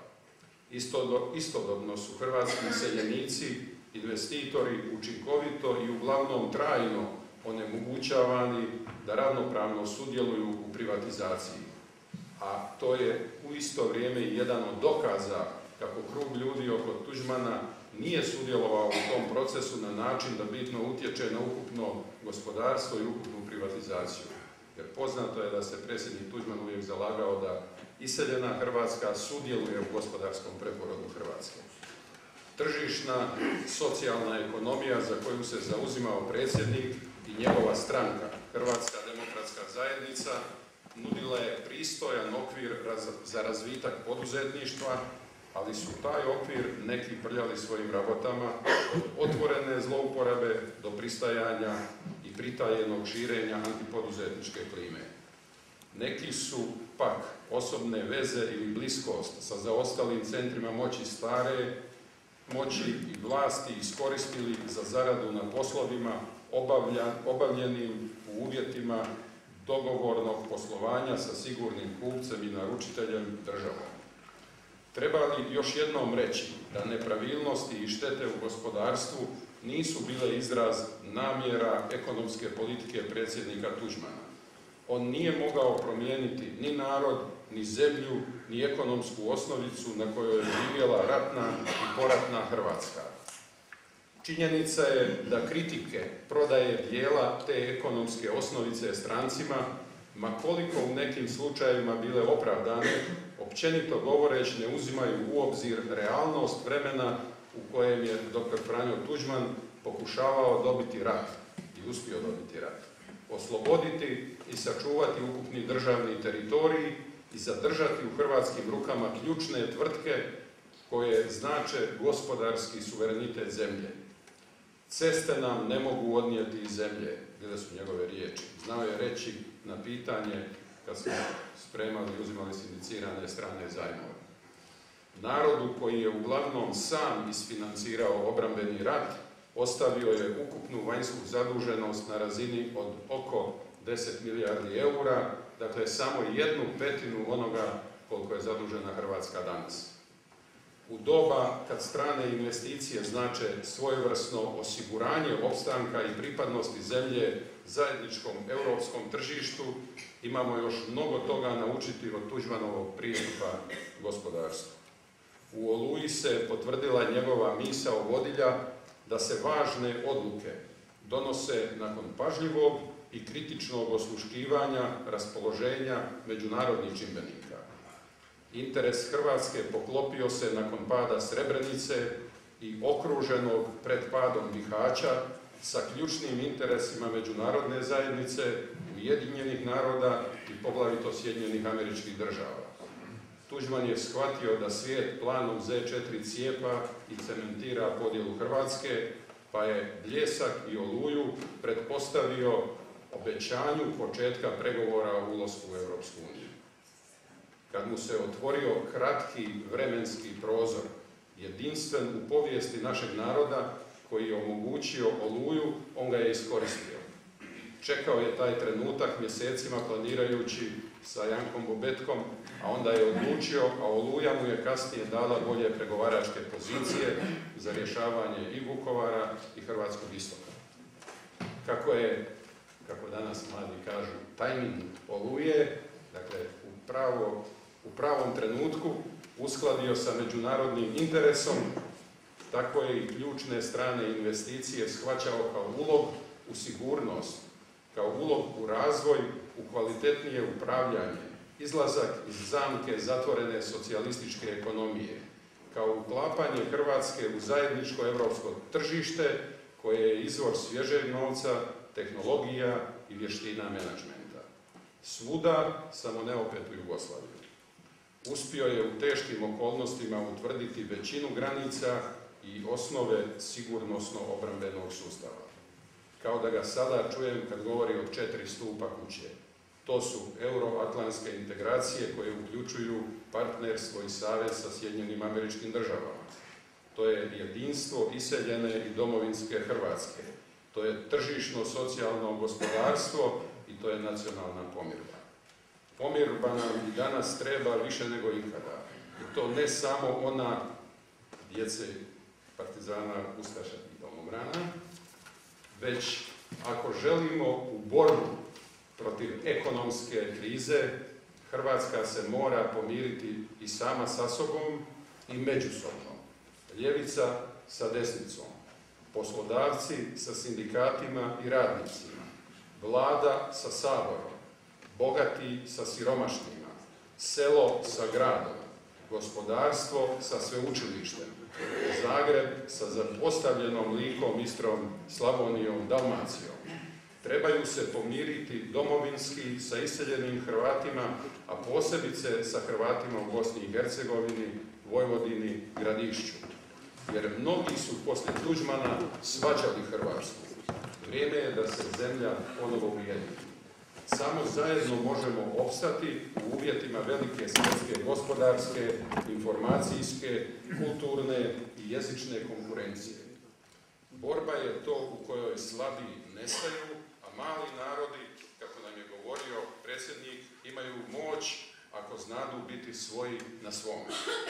Istodobno su hrvatski iseljenici, investitori učinkovito i uglavnom trajno onemogućavani da ravnopravno sudjeluju u privatizaciji. A to je u isto vrijeme i jedan od dokaza kako krug ljudi oko Tuđmana nije sudjelovao u tom procesu na način da bitno utječe na ukupno gospodarstvo i ukupnu privatizaciju. Jer poznato je da se predsjednik Tuđman uvijek zalagao da iseljena Hrvatska sudjeluje u gospodarskom preporodu Hrvatske. Tržišna, socijalna ekonomija za koju se zauzimao predsjednik i njegova stranka, Hrvatska demokratska zajednica, nudila je pristojan okvir za razvitak poduzetništva, ali su taj okvir neki prljali svojim rabotama, od otvorene zlouporabe do pristajanja i pritajenog širenja antipoduzetničke klime. Neki su pak osobne veze ili bliskost sa zaostalim centrima moći stare moći i vlasti iskoristili za zaradu na poslovima obavljenim u uvjetima dogovornog poslovanja sa sigurnim kupcem i naručiteljem državom. Treba li još jednom reći da nepravilnosti i štete u gospodarstvu nisu bile izraz namjera ekonomske politike predsjednika Tuđmana. On nije mogao promijeniti ni narod, ni zemlju, ni ekonomsku osnovicu na kojoj je živjela ratna i poratna Hrvatska. Činjenica je da kritike prodaje dijela te ekonomske osnovice strancima, ma koliko u nekim slučajevima bile opravdane, općenito govoreći ne uzimaju u obzir realnost vremena u kojem je doktor Franjo Tuđman pokušavao dobiti rat i uspio dobiti rat, osloboditi i sačuvati ukupni državni teritorij i zadržati u hrvatskim rukama ključne tvrtke koje znače gospodarski suverenitet zemlje. Ceste nam ne mogu odnijeti iz zemlje, gdje su njegove riječi. Znao je reći na pitanje kad smo spremali i uzimali sindicirane strane zajmove. Narodu koji je uglavnom sam isfinancirao obrambeni rat, ostavio je ukupnu vanjsku zaduženost na razini od oko deset milijardi eura, dakle samo jednu petinu onoga koliko je zadužena Hrvatska danas. U doba kad strane investicije znače svojevrsno osiguranje opstanka i pripadnosti zemlje zajedničkom europskom tržištu, imamo još mnogo toga naučiti od Tuđmanovog pristupa gospodarstvu. U Oluji se potvrdila njegova misao vodilja da se važne odluke donose nakon pažljivog i kritičnog osluškivanja raspoloženja međunarodnih čimbenika. Interes Hrvatske poklopio se nakon pada Srebrenice i okruženog pred padom Bihaća sa ključnim interesima međunarodne zajednice Ujedinjenih naroda i poglavito Sjedinjenih Američkih Država. Tuđman je shvatio da svijet planom Z četiri cijepa i cementira podjelu Hrvatske, pa je Bljesak i Oluju pretpostavio obećanju početka pregovora o ulasku u Europsku uniju. Kad mu se otvorio kratki vremenski prozor, jedinstven u povijesti našeg naroda, koji je omogućio Oluju, on ga je iskoristio. Čekao je taj trenutak mjesecima planirajući sa Jankom Bobetkom, a onda je odlučio, a Oluja mu je kasnije dala bolje pregovaračke pozicije za rješavanje i Vukovara i Hrvatskog istoka. Kako je, kako danas mladi kažu, tajming Oluje, dakle u, pravo, u pravom trenutku uskladio sa međunarodnim interesom, tako je i ključne strane investicije shvaćao kao ulog u sigurnost, kao ulog u razvoj, u kvalitetnije upravljanje, izlazak iz zamke zatvorene socijalističke ekonomije, kao uklapanje Hrvatske u zajedničko europsko tržište koje je izvor svježeg novca, tehnologija i vještina menadžmenta. Svuda, samo ne opet u Jugoslaviji. Uspio je u teškim okolnostima utvrditi većinu granica i osnove sigurnosno-obrambenog sustava. Kao da ga sada čujem kad govori o četiri stupa kuće. To su euroatlantske integracije koje uključuju partnerstvo i savez sa Sjedinjenim Američkim Državama. To je jedinstvo iseljene i domovinske Hrvatske. To je tržišno socijalno gospodarstvo i to je nacionalna pomirba. Pomirba nam i danas treba više nego ikada. I to ne samo ona djece partizana, ustaša i domobrana, već ako želimo u borbu protiv ekonomske krize, Hrvatska se mora pomiriti i sama sa sobom i međusobno. Ljevica sa desnicom, poslodavci sa sindikatima i radnicima, vlada sa saborom, bogati sa siromašnima, selo sa gradom, gospodarstvo sa sveučilištem, Zagreb sa zapostavljenom Likom, Istrom, Slavonijom, Dalmacijom. Trebaju se pomiriti domovinski sa iseljenim Hrvatima, a posebice sa Hrvatima u Bosni i Hercegovini, Vojvodini, Gradišću. Jer mnogi su poslije Tuđmana svađali Hrvatsku. Vrijeme je da se zemlja ponovo ujedini. Samo zajedno možemo opstati u uvjetima velike svjetske gospodarske, informacijske, kulturne i jezične konkurencije. Borba je to u kojoj slabiji nestaju, a mali narodi, kako nam je govorio predsjednik, imaju moć ako znadu biti svoji na svome.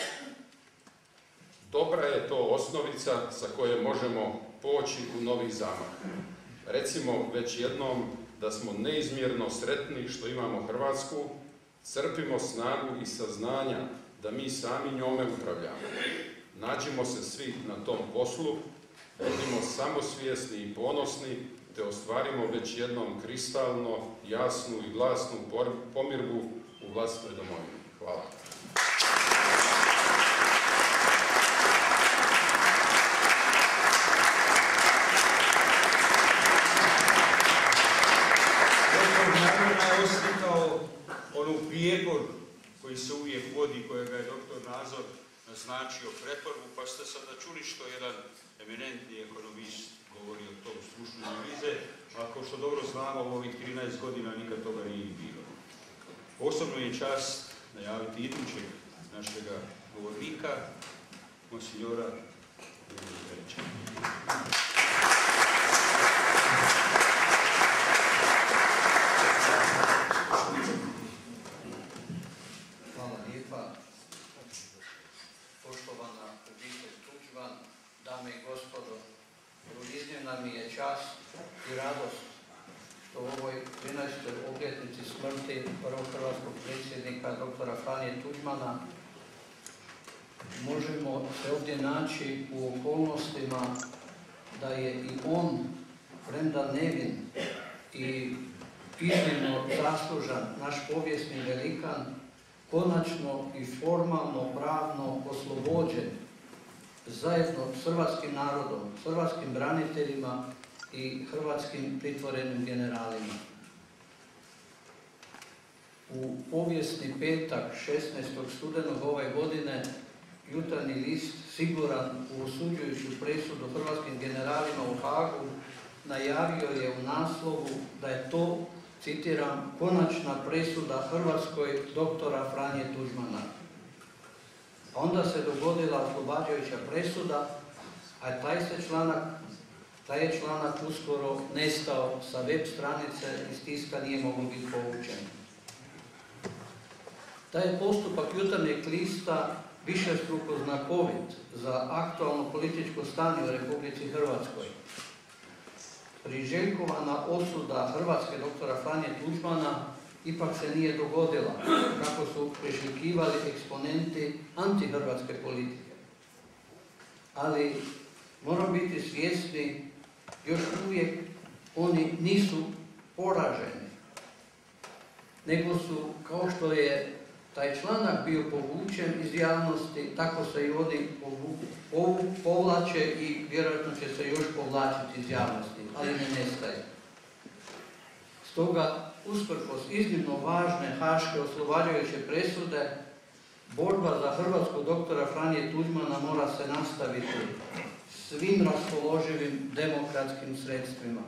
Dobra je to osnovica sa koje možemo poći u novi zamah. Recimo već jednom da smo neizmjerno sretni što imamo Hrvatsku, crpimo snagu i saznanja da mi sami njome upravljamo. Nađimo se svi na tom poslu, budimo samosvjesni i ponosni, te ostvarimo već jednom kristalno, jasnu i glasnu pomirbu u vlastitoj domovini. Hvala. Onu prijepor koji se uvijek vodi, kojega je doktor Nazor naznačio pretvorbu, pa ste sada čuli što jedan eminentni ekonomist govori o tom stručnju analize, ako što dobro znamo u ovih trinaest godina nikad toga nije bilo. Osobno je čast najaviti idućeg našega govornika, monsignora Ilića. Poštovana obitelj Tuđman, dame i gospodo, iznimna mi je čast i radost što u ovoj trinaestoj obljetnici smrti prvog hrvatskog predsjednika doktora Franje Tuđmana možemo se ovdje naći u okolnostima da je i on, premda nevin i iznimno zaslužan, naš povijesni velikan, konačno i formalno, pravno oslobođen zajedno s hrvatskim narodom, s hrvatskim braniteljima i hrvatskim pritvorenim generalima. U povijesni petak, šesnaestog studenog ove godine, Jutarnji list, siguran u osuđujuću presudu hrvatskim generalima u Haagu, najavio je u naslovu da je to, citiram, konačna presuda Hrvatskoj doktora Franje Tuđmana. A onda se dogodila oslobađajuća presuda, a taj se članak, taj je članak uskoro nestao sa web stranice i iz tiska nije mogao biti povučen. Taj postupak Jutarnjeg lista višestruko znakovit za aktualno političko stanje u Republici Hrvatskoj. Priželjkovana osuda hrvatske doktora Franje Tuđmana ipak se nije dogodila, kako su priželjkivali eksponenti antihrvatske politike. Ali moramo biti svjesni, još uvijek oni nisu poraženi, nego su, kao što je taj članak bio povučen iz javnosti, tako se i oni povlače i vjerojatno će se još povlačiti iz javnosti, ali ne nestaje. Stoga, usprkos iznimno važne haške oslobađajuće presude, borba za hrvatskog doktora Franje Tuđmana mora se nastaviti svim raspoloživim demokratskim sredstvima.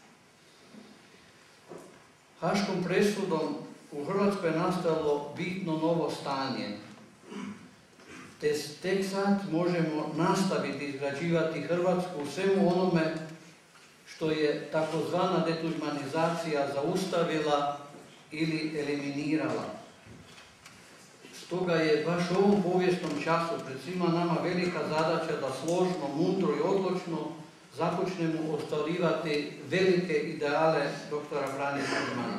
Haškom presudom u Hrvatskoj je nastalo bitno novo stanje, te tek sad možemo nastaviti izgrađivati Hrvatsku u svemu onome što je takozvana detuđmanizacija zaustavila ili eliminirala. Stoga je baš u ovom povijesnom času pred svima nama velika zadaća da složno, mudro i odlučno započnemo ostvarivati velike ideale doktora Franje Tuđmana.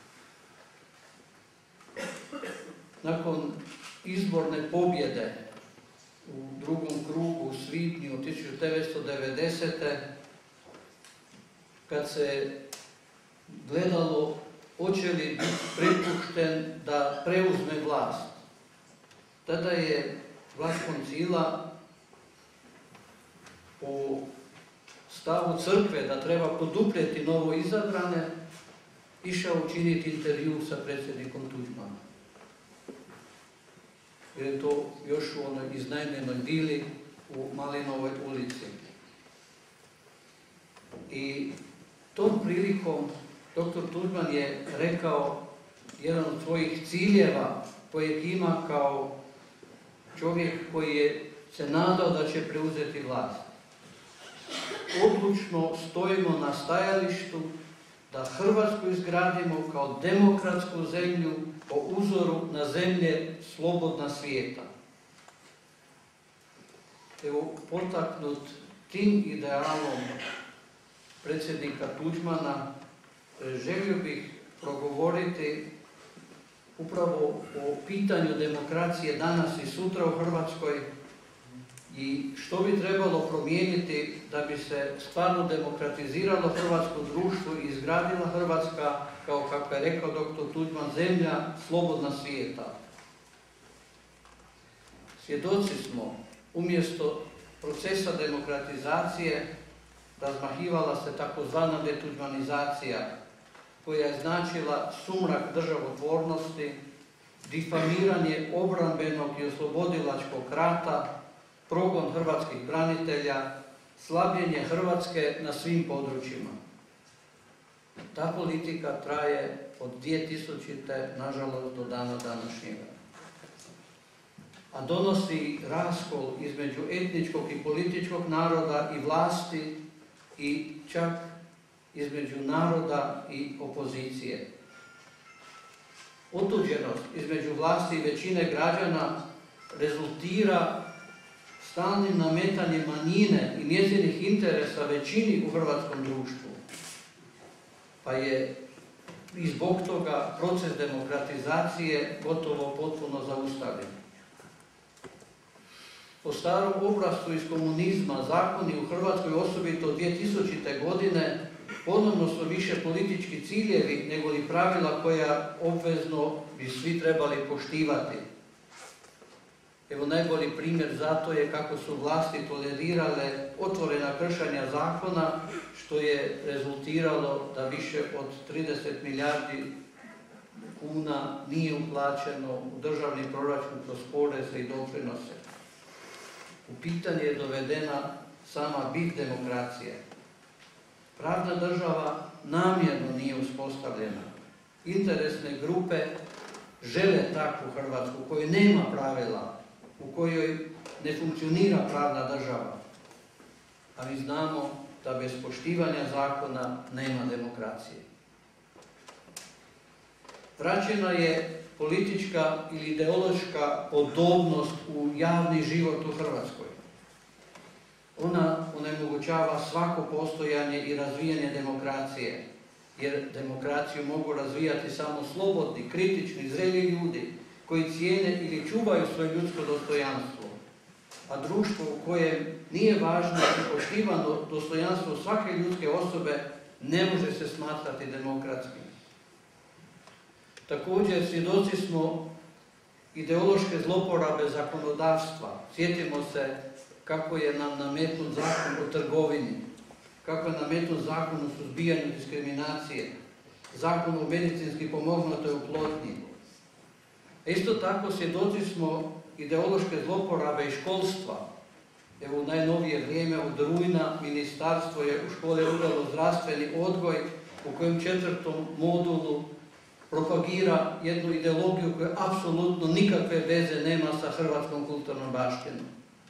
Nakon izborne pobjede u drugom krugu u svibnju tisuću devetsto devedesete. kad se gledalo hoće li biti prepušten da preuzme vlast, tada je Vlah Koncila po stavu crkve da treba poduprijeti novo izabrane išao učiniti intervju sa predsjednikom Tuđmanom. Jer je to još u onoj iznajmljenoj vili u Malinovoj ulici. I tom prilikom doktor Tuđman je rekao jedan od svojih ciljeva kojeg ima kao čovjek koji je se nadao da će preuzeti vlast. Odlučno stojimo na stajalištu da Hrvatsku izgradimo kao demokratsku zemlju po uzoru na zemlje slobodna svijeta. Evo, potaknut tim idealom predsjednika Tuđmana, želio bih progovoriti upravo o pitanju demokracije danas i sutra u Hrvatskoj i što bi trebalo promijeniti da bi se stvarno demokratiziralo hrvatsko društvo i izgradila Hrvatska, kao kako je rekao doktor Tuđman, zemlja slobodna svijeta. Svjedoci smo, umjesto procesa demokratizacije, razmahivala se takozvana detuđmanizacija, koja je značila sumrak državotvornosti, difamiranje obrambenog i oslobodilačkog rata, progon hrvatskih branitelja, slabljenje Hrvatske na svim područjima. Ta politika traje od dvije tisućite. nažalost do dana današnjega. A donosi raskol između etničkog i političkog naroda i vlasti i čak između naroda i opozicije. Otuđenost između vlasti i većine građana rezultira stalnim nametanjem manjine i njezinih interesa većini u hrvatskom društvu. Pa je i zbog toga proces demokratizacije gotovo potpuno zaustavljen. Po starom obrascu iz komunizma zakoni u Hrvatskoj, osobito od dvije tisućite. godine, ponovno su više politički ciljevi nego li pravila koja obvezno bi svi trebali poštivati. Evo, najbolji primjer zato je kako su vlasti tolerirale otvorena kršenja zakona, što je rezultiralo da više od trideset milijardi kuna nije uplaćeno u državni proračun kroz poreze i doprinose. U pitanje je dovedena sama bit demokracije. Pravna država namjerno nije uspostavljena. Interesne grupe žele takvu Hrvatsku u kojoj nema pravila, u kojoj ne funkcionira pravna država. A mi znamo da bez poštivanja zakona nema demokracije. Vraćena je politička ili ideološka podobnost u javni život u Hrvatskoj. Ona onemogućava svako postojanje i razvijanje demokracije, jer demokraciju mogu razvijati samo slobodni, kritični, zreli ljudi koji cijene ili čuvaju svoje ljudsko dostojanstvo. A društvo u kojem nije važno i poštivano dostojanstvo svake ljudske osobe ne može se smatrati demokratskim. Također, svjedoci smo ideološke zloporabe zakonodavstva. Sjetimo se kako je nam nametnut zakon o trgovini, kako je nametnut zakon o suzbijanju diskriminacije, zakon o medicinski pomognutoj oplodnji. Isto tako svjedoci smo ideološke zloporabe i školstva. Evo, u najnovije vrijeme od rujna ministarstvo je u škole uvelo zdravstveni odgoj u kojem četvrtom modulu propagira jednu ideologiju koja apsolutno nikakve veze nema sa hrvatskom kulturnom baštinom.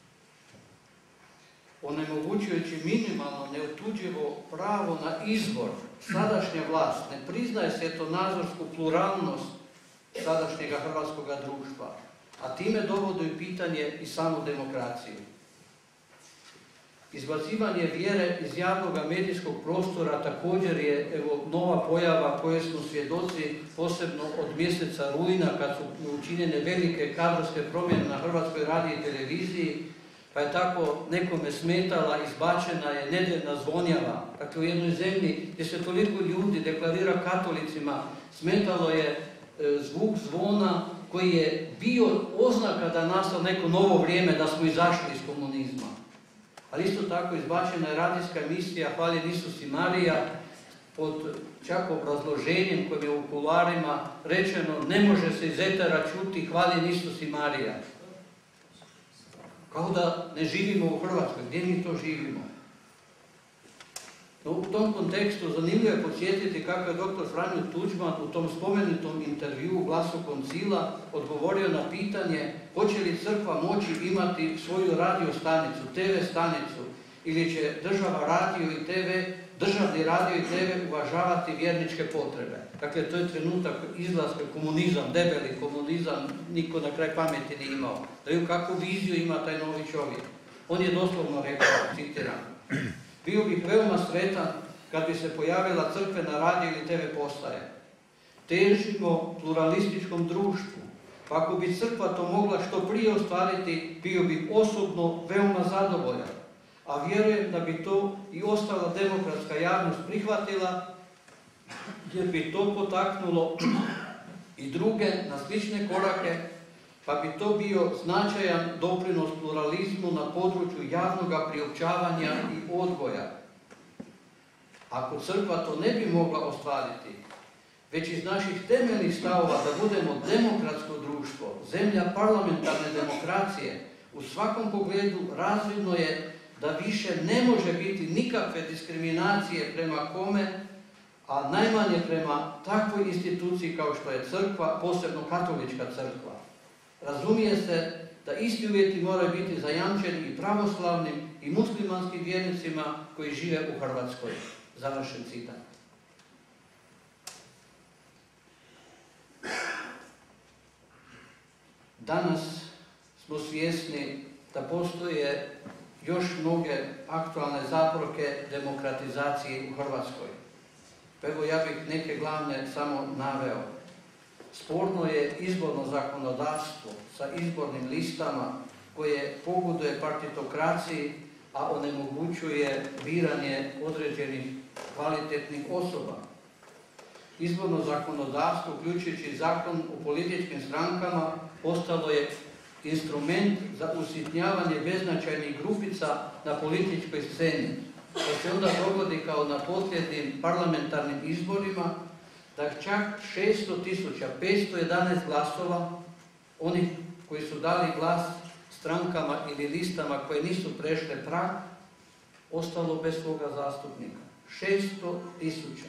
Onemogućujući minimalno neotuđivo pravo na izbor, sadašnja vlast ne priznaje svjetonazorsku pluralnost sadašnjega hrvatskog društva, a time dovodi u pitanje i samu demokraciju. Izbacivanje vjere iz javnog medijskog prostora također je evo, nova pojava koje smo svjedoci posebno od mjeseca rujna kad su učinjene velike kadrovske promjene na Hrvatskoj radiji i televiziji, pa je tako nekome smetala, izbačena je nedjeljna zvonjava. Dakle, u jednoj zemlji gdje se toliko ljudi deklarira katolicima, smetalo je e, zvuk zvona koji je bio oznaka da nastalo neko novo vrijeme, da smo izašli iz komunizma. Ali isto tako izbačena je radijska emisija Hvaljen Isus i Marija pod čak obrazloženjem kojim je u kuloarima rečeno ne može se iz etera čuti Hvaljen Isus i Marija. Kao da ne živimo u Hrvatskoj. Gdje mi to živimo? No, u tom kontekstu zanimljivo je podsjetiti kako je doktor Franjo Tuđman u tom spomenutom intervjuu u Glasu Koncila odgovorio na pitanje hoće li crkva moći imati svoju radio stanicu, te ve stanicu, ili će država radio i te ve, državni radio i te ve uvažavati vjerničke potrebe. Dakle, to je trenutak izlaska komunizam, debeli komunizam, niko na kraj pameti nije imao. Da ju kakvu viziju ima taj novi čovjek. On je doslovno rekao, citiram, bio bih veoma sretan kad bi se pojavila crkvena radio ili te ve postaje. Težimo pluralističkom društvu, pa ako bi crkva to mogla što prije ostvariti, bio bih osobno veoma zadovoljan. A vjerujem da bi to i ostala demokratska javnost prihvatila, jer bi to potaknulo i druge na slične korake, pa bi to bio značajan doprinos pluralizmu na području javnog priopćavanja i odgoja. Ako crkva to ne bi mogla ostvariti, već iz naših temeljnih stavova da budemo demokratsko društvo, zemlja parlamentarne demokracije, u svakom pogledu razvidno je da više ne može biti nikakve diskriminacije prema kome, a najmanje prema takvoj instituciji kao što je crkva, posebno katolička crkva. Razumije se da isti uvjeti moraju biti zajamčeni i pravoslavnim i muslimanskim vjernicima koji žive u Hrvatskoj. Završen citat. Danas smo svjesni da postoje još mnoge aktualne zapreke demokratizacije u Hrvatskoj. Evo ja bih neke glavne samo naveo. Sporno je izborno zakonodavstvo sa izbornim listama koje pogoduje partitokraciji, a onemogućuje biranje određenih kvalitetnih osoba. Izborno zakonodavstvo, uključujući zakon o političkim strankama, postalo je instrument za usitnjavanje beznačajnih grupica na političkoj sceni. To se onda dogodi kao na posljednjim parlamentarnim izborima, da čak šesto tisuća petsto jedanaest glasova, onih koji su dali glas strankama ili listama koje nisu prešle prag, ostalo bez svoga zastupnika. šesto tisuća.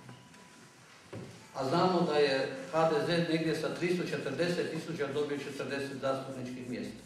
A znamo da je ha de ze negdje sa tristo četrdeset tisuća dobio četrdeset zastupničkih mjesta.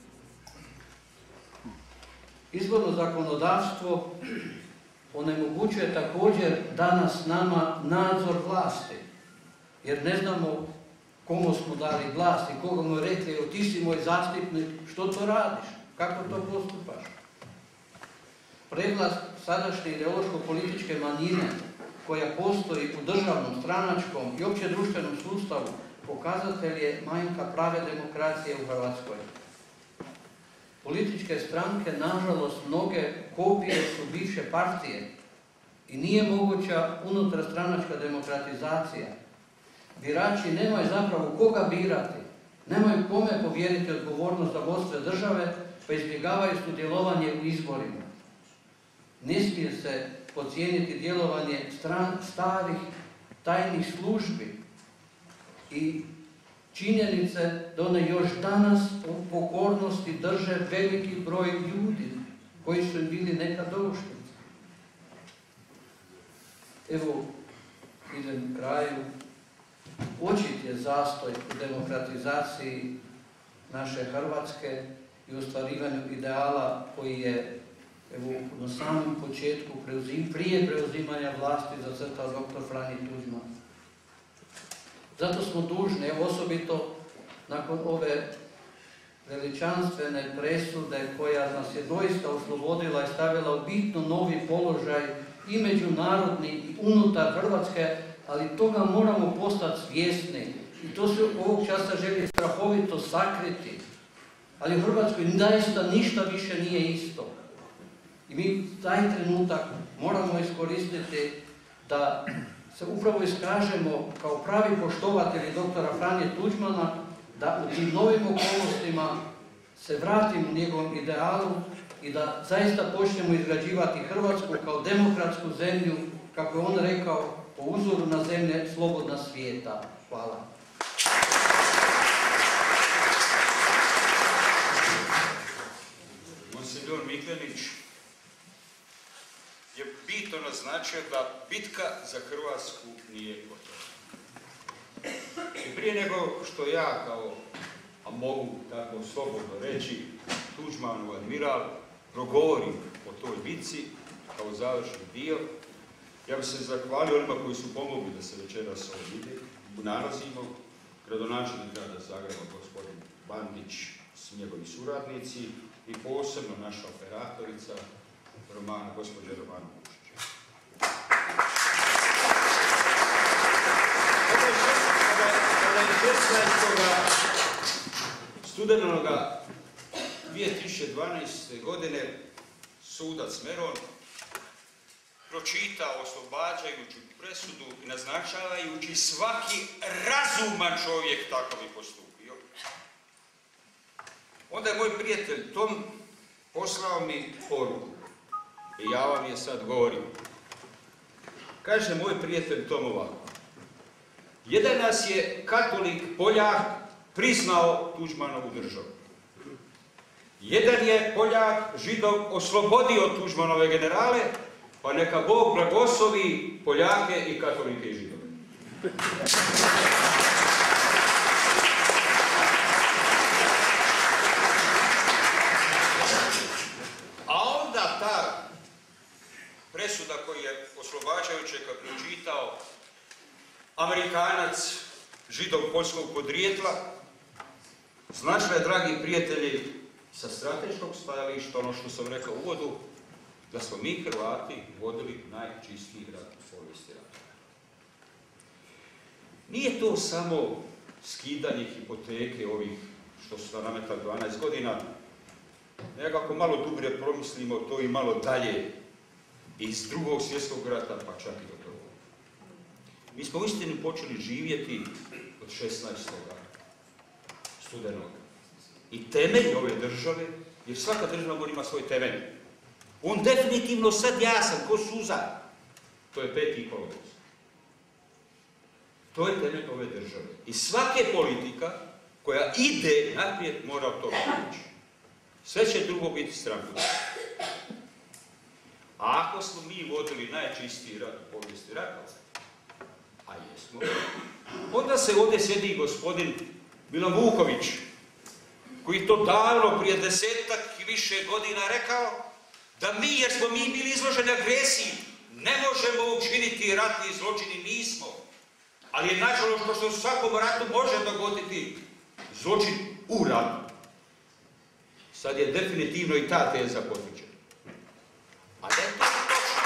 Izborno zakonodavstvo onemogućuje također danas nama nadzor vlasti, jer ne znamo komu smo dali glas i koga mu rekli, evo ti si moj zastupnik, što to radiš, kako to postupaš. Prevlast sadašnje ideološko-političke manjine koja postoji u državnom, stranačkom i opće društvenom sustavu pokazatelj je manjka prave demokracije u Hrvatskoj. Političke stranke, nažalost, mnoge kopije su bivše partije i nije moguća unutarstranačka demokratizacija. Birači nemaju zapravo koga birati, nemaju kome povjeriti odgovornost za vodstvo države, pa izbjegavaju sudjelovanje u izborima. Ne smije se podcijeniti djelovanje stran, starih tajnih službi i činjenice da one još danas u pokornosti drže veliki broj ljudi koji su im bili neka doušnici. Evo, idem kraju. Očit je zastoj u demokratizaciji naše Hrvatske i ostvarivanju ideala koji je evo, na samom početku preuzim, prije preuzimanja vlasti zacrtao doktor Franjo Tuđman. Zato smo dužni, evo osobito nakon ove veličanstvene presude koja nas je doista oslobodila i stavila u bitno novi položaj i međunarodni i unutar Hrvatske, ali toga moramo postati svjesni. I to se ovog časa želi strahovito sakriti. Ali u Hrvatskoj zaista ništa više nije isto. I mi taj trenutak moramo iskoristiti da se upravo iskažemo kao pravi poštovatelji doktora Franje Tuđmana, da u tim novim okolnostima se vratimo u njegovom idealu i da zaista počnemo izgrađivati Hrvatsku kao demokratsku zemlju, kako je on rekao, po uzoru na zemlje slobodna svijeta. Hvala. Monsignor Miklenić je bitno naznačio da bitka za Hrvatsku nije gotova. I prije nego što ja kao, a mogu tako slobodno reći, Tuđmanov admiral, progovorim o toj bitci kao završni dio, ja bih se zahvalio onima koji su pomogli da se večeras ovo vidi, nalazimo, gradonačelnik grada Zagreba, gospodin Bandić, s njegovi suradnici i posebno naša operatorica, Romana, gospođa Romana Vušić. Kada je šesnaestog studenoga dvije tisuće dvanaeste. godine sudac Meron pročitao oslobađajuću presudu i naznačavajući svaki razuman čovjek tako bi postupio, onda je moj prijatelj Tom poslao mi poruku. I ja vam je sad govorim. Kaže moj prijatelj Tom ovako. Jedan nas je katolik Poljak priznao Tuđmanovu državu. Jedan je Poljak Židov oslobodio Tuđmanove generale, pa neka Bog blagoslovi Poljake i katolike i Židove. A onda ta presuda koju je oslobađajuće kad pročitao Amerikanac, Židov poljskog podrijetla, značila je, dragi prijatelji, sa strateškog stajališta, ono što sam rekao u uvodu, da smo mi Hrvati vodili najčistiji rat u povijesti rata. Nije to samo skidanje hipoteke ovih što su nam nametali dvanaest godina, nekako malo dublje promislimo to i malo dalje iz drugog svjetskog rata, pa čak i do prvog. Mi smo uistinu počeli živjeti od šesnaestog studenog. I temelj ove države, jer svaka država mora ima svoj temelj. On definitivno sad jasan, ko suza. To je peti kolovoz. To je temelj ove države. I svake politika koja ide naprijed mora od toga ući. Sve će drugo biti stranput. A ako smo mi vodili najčistiji rat u povijesti ratova, a jesmo, onda se ovdje sjedi gospodin Milan Vuković, koji to davno prije desetak i više godina rekao da mi, jer smo mi bili izloženi agresiji, ne možemo učiniti ratni zločini, nismo. Ali je nažalost što se u svakom ratu može dogoditi zločin u ratu. Sad je definitivno i ta teza potvrđena. A da je to točno.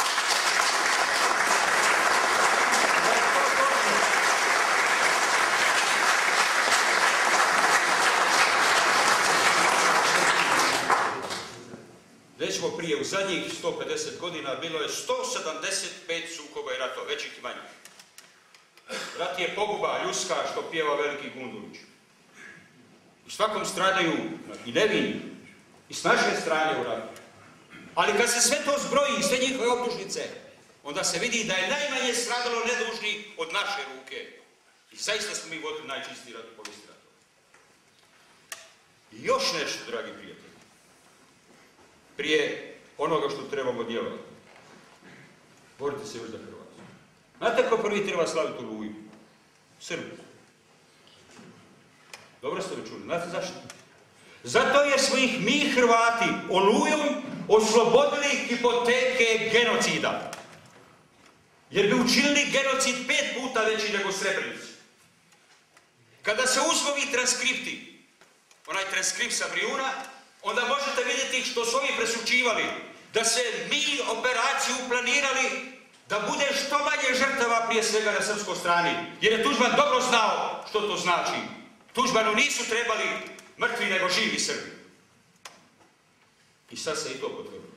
Recimo prije u zadnjih sto pedeset godina bilo je sto sedamdeset pet sukoba i ratova, većih i manjih. Rat je poguba ljudska, što pjeva veliki Gundulić. U svakom stradaju i nevini, i s naše strane u ratu. Ali kad se sve to zbroji, sve njihove optužnice, onda se vidi da je najmanje stradalo nedužni od naše ruke. I zaista smo mi vodili najčistiji rat u povijesti ratova. I još nešto, dragi prijatelji. Prije onoga što trebamo djelovati. Borite se još za Hrvatsku. Znate ko prvi treba slaviti Oluju? Srbi. Dobro ste li čuli? Znate zašto? Zato jer smo ih mi Hrvati Olujom oslobodili hipoteke genocida. Jer bi učinili genocid pet puta veći nego Srebrenicu. Kada se uzmovi transkripti, onaj transkript sa Brijuna, onda možete vidjeti što su ovi presučivali, da se mi operaciju planirali da bude što manje žrtava prije svega na srpskoj strani. Jer je Tuđman dobro znao što to znači. Tuđmanu nisu trebali mrtvi nego živi Srbi. I sad se i to potvrdilo.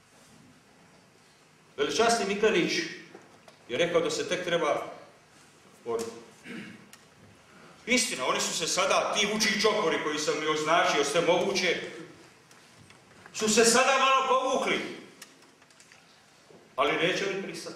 Veličasni Miklenić je rekao da se tek treba boriti. Istina, oni su se sada, ti vuči čopori koji sam mi označio sve moguće, su se sada malo povukli. Ali neće li pristati.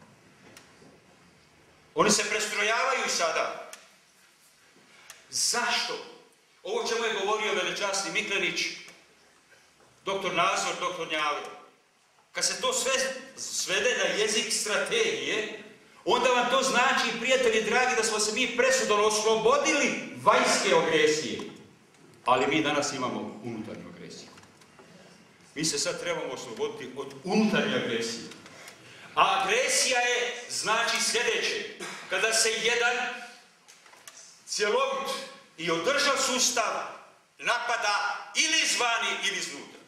Oni se prestrojavaju sada. Zašto? Ovo čemu je govorio veličasni Miklenić, doktor Nazor, doktor Njavro. Kad se to sve svede na jezik strategije, onda vam to znači, prijatelji dragi, da smo se mi presudom oslobodili vanjske agresije. Ali mi danas imamo unutarnju agresiju. Mi se sad trebamo osloboditi od unutarnje agresije. A agresija je, znači, sljedeće. Kada se jedan cjelovit i održav sustav napada ili izvani ili iznutra.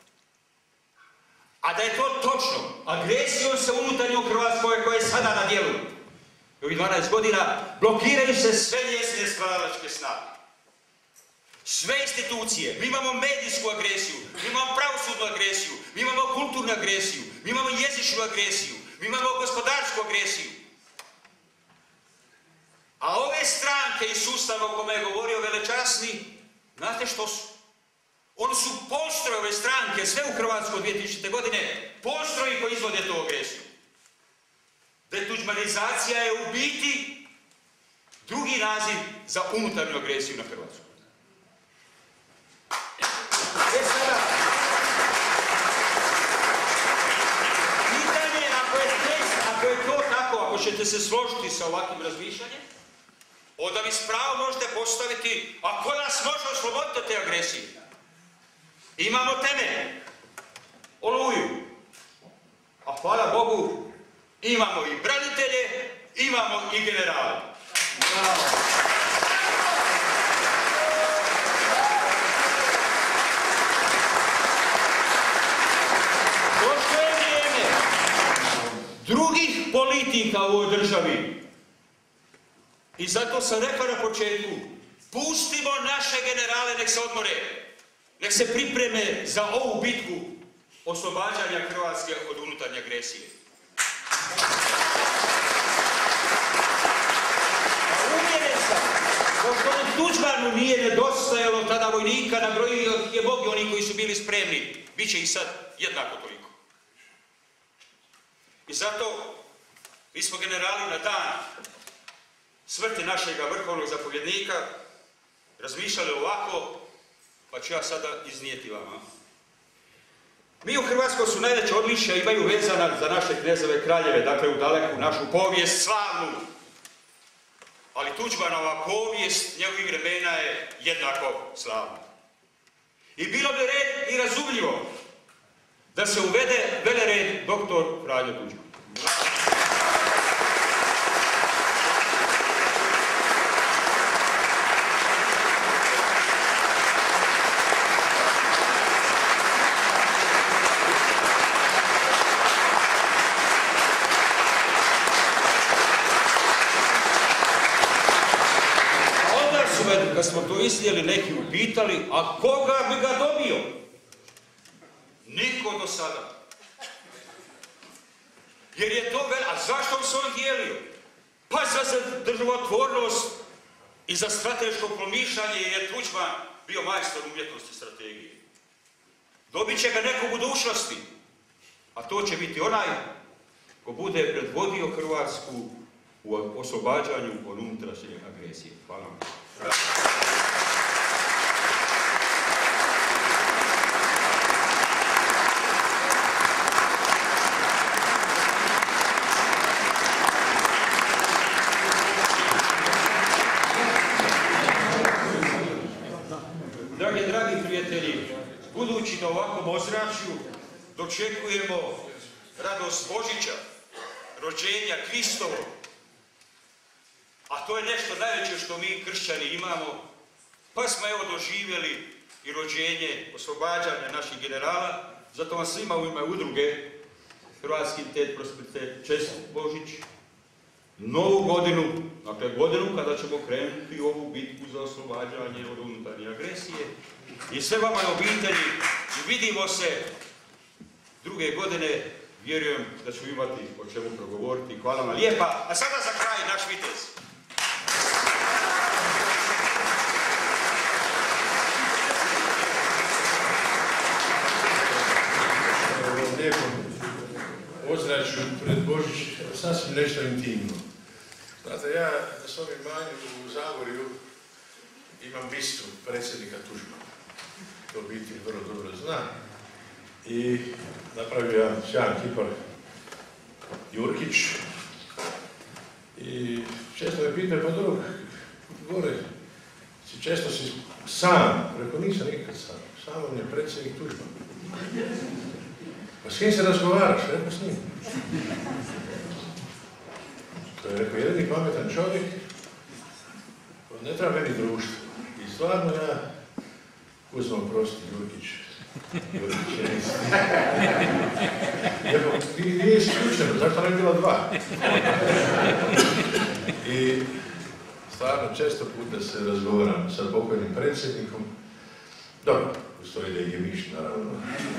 A da je to točno, agresijom se unutarnju u Hrvatskoj koja je sada na djelu. U ovih dvanaest godina blokiraju se sve njezine stvaralačke snage. Sve institucije. Mi imamo medijsku agresiju, mi imamo pravosudnu agresiju, mi imamo kulturnu agresiju, mi imamo jezičnu agresiju, mi imamo gospodarsku agresiju. A ove stranke i sustava o kome je govorio veličasni, znate što su? Oni su postroje, ove stranke, sve u Hrvatskoj dvije tisućite. godine, postroji koji izvode tu agresiju. Detuđmanizacija je u biti drugi naziv za unutarnju agresiju na Hrvatsku. E sada, pitanje, ako je, ako je to tako, ako ćete se složiti sa ovakvim razmišljanjem, onda vi s pravom možete postaviti, a ko nas može osloboditi od te agresije? Imamo temelje, Oluju, a hvala Bogu, imamo i branitelje, imamo i generale. Bravo. Došlo je vrijeme drugih politika u ovoj državi. I zato sam rekao na početku, pustimo naše generale nek se odmore, nek se pripreme za ovu bitku oslobađanja Hrvatske od unutarnje agresije. Uvjeren sam, gospodin Tuđmanu nije nedostajalo tada vojnika, nabrojio je Bog i oni koji su bili spremni. Biće i sad jednako toliko. I zato mi smo generali na dan smrti našega vrhovnog zapovjednika, razmišljali ovako, pa ću ja sada iznijeti vama. Mi u Hrvatskoj su najveće odličja imaju vezana za naše knezove kraljeve, dakle u daleku našu povijest slavnu. Ali Tuđmanova povijest njegovih vremena je jednako slavna. I bilo bi red i razumljivo da se uvede velered doktor Franjo Tuđman. Kad smo to iznijeli, neki upitali, a koga bi ga dobio? Niko do sada. Jer je to vel... A zašto bi se on dijelio? Pa za državotvornost i za strateško promišljanje, jer Tuđman bio majstor umjetnosti strategije. Dobit će ga neko u budućnosti, a to će biti onaj ko bude predvodio Hrvatsku u oslobađanju od unutrašnje agresije. Hvala vam. Dragi, dragi prijatelji, budući na ovakvom ozračju dočekujemo radost Božića, rođenja Hristovog, a to je nešto najveće što mi kršćani imamo, pa smo evo doživjeli i rođenje, oslobađanja naših generala, zato vam svima u ime udruge Hrvatski tet prosperitet čestit Božić, novu godinu, dakle godinu kada ćemo krenuti u ovu bitku za oslobađanje od unutarnje agresije i sve vama i obitelji i vidimo se druge godine, vjerujem da ću imati o čemu progovoriti. Hvala vam lijepa, a sada za kraj naš vitez. Lijepo ozračju pred Božić, sasvim nešto intimno. Znate, ja na svom imanju u Zagorju imam bistu predsjednika Tuđmana. To biti vrlo dobro zna. I napravio ja sjajan kipar Jurkić. I često me pitaju, pa dobro, gore, si često si sam. Rekao, nisam nikad sam. Sam on je predsjednik Tuđmana. Pa s kim se razgovaraš? Rekao, s njim. To je rekao, jedini pametan čovjek, ne treba meni društvo. I stvarno ja uzmem prosti Jurkić. Jurkić je nisam. Rekao, nije isključeno, zašto ne je bila dva? I stvarno često puta se razgovaram sa pokojnim predsjednikom. Dobro, postoji da je Gemiš, naravno.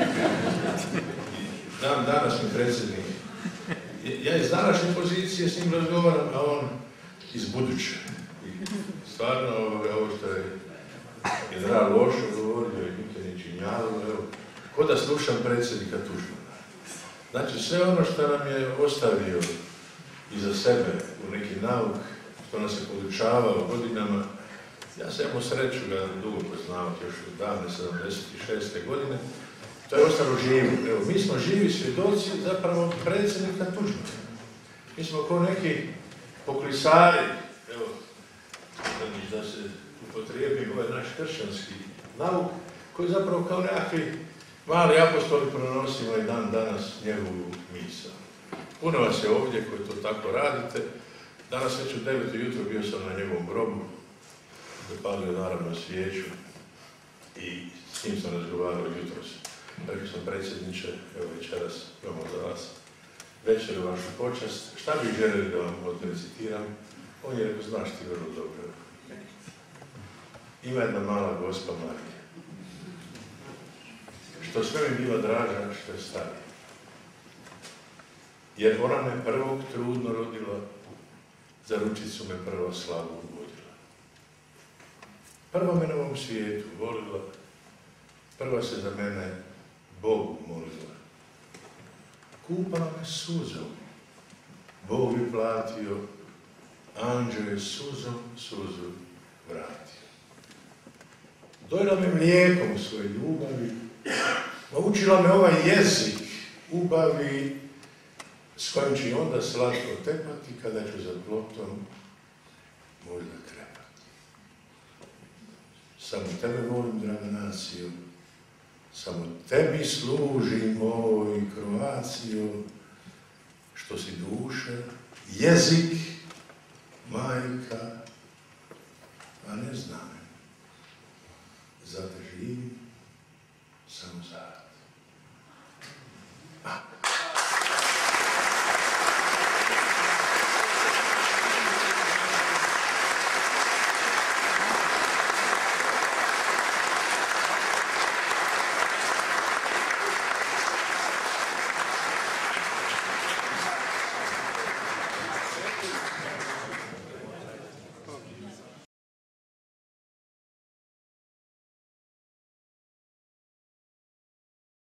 Dan danas mi predsjednik. Ja iz današnje pozicije s njim razgovaram, a on iz buduće. I stvarno ovo što je general Lošo govorio i Mikljanić i Njalo, evo, ko da slušam predsjednika Tuđmana. Znači sve ono što nam je ostavio iza sebe u neki nauk, što nas je podučavao godinama, ja sam imao sreću ga dugo poznavati, još od davne sedamdeset šeste godine, to je ostalo živo. Evo, mi smo živi svjedoci zapravo predsjednika Tuđmana. Mi smo kao neki poklisari, evo, da se upotrijebi ovaj naš kršćanski nauk, koji zapravo kao nekakvi mali apostoli pronosimo i dan danas njegovu misao. Puno vas je ovdje koji to tako radite. Danas već u devet ujutro bio sam na njegovom grobu, zapalio naravno svijeću i s njim sam razgovarao jutros. Rekao sam, predsjedniče, evo večeras imamo za vas večer u vašu počast. Šta bih želeli da vam odrecitiram? On je rekao, znaš ti vrlo dobro. Ima jedna mala gospa Marija, što sve mi bila draža što je starija. Jer ona me prvog trudno rodila, za ručicu me prva slavu uvodila. Prva me na ovom svijetu volila, prva se za mene Bogu molila. Kupala me suzom, Bog bi platio anđeo je suzom suzu vratio. Dojela me mlijekom svoje ljubavi, naučila me ovaj jezik ubavi s kojim ću onda slatko tepati kada ću za plotom možda krepati. Samo tebe volim, draga nacijo, samo tebi služim, oj Kroacijo, što si duša, jezik, majka, a ne znam, zato živim samo za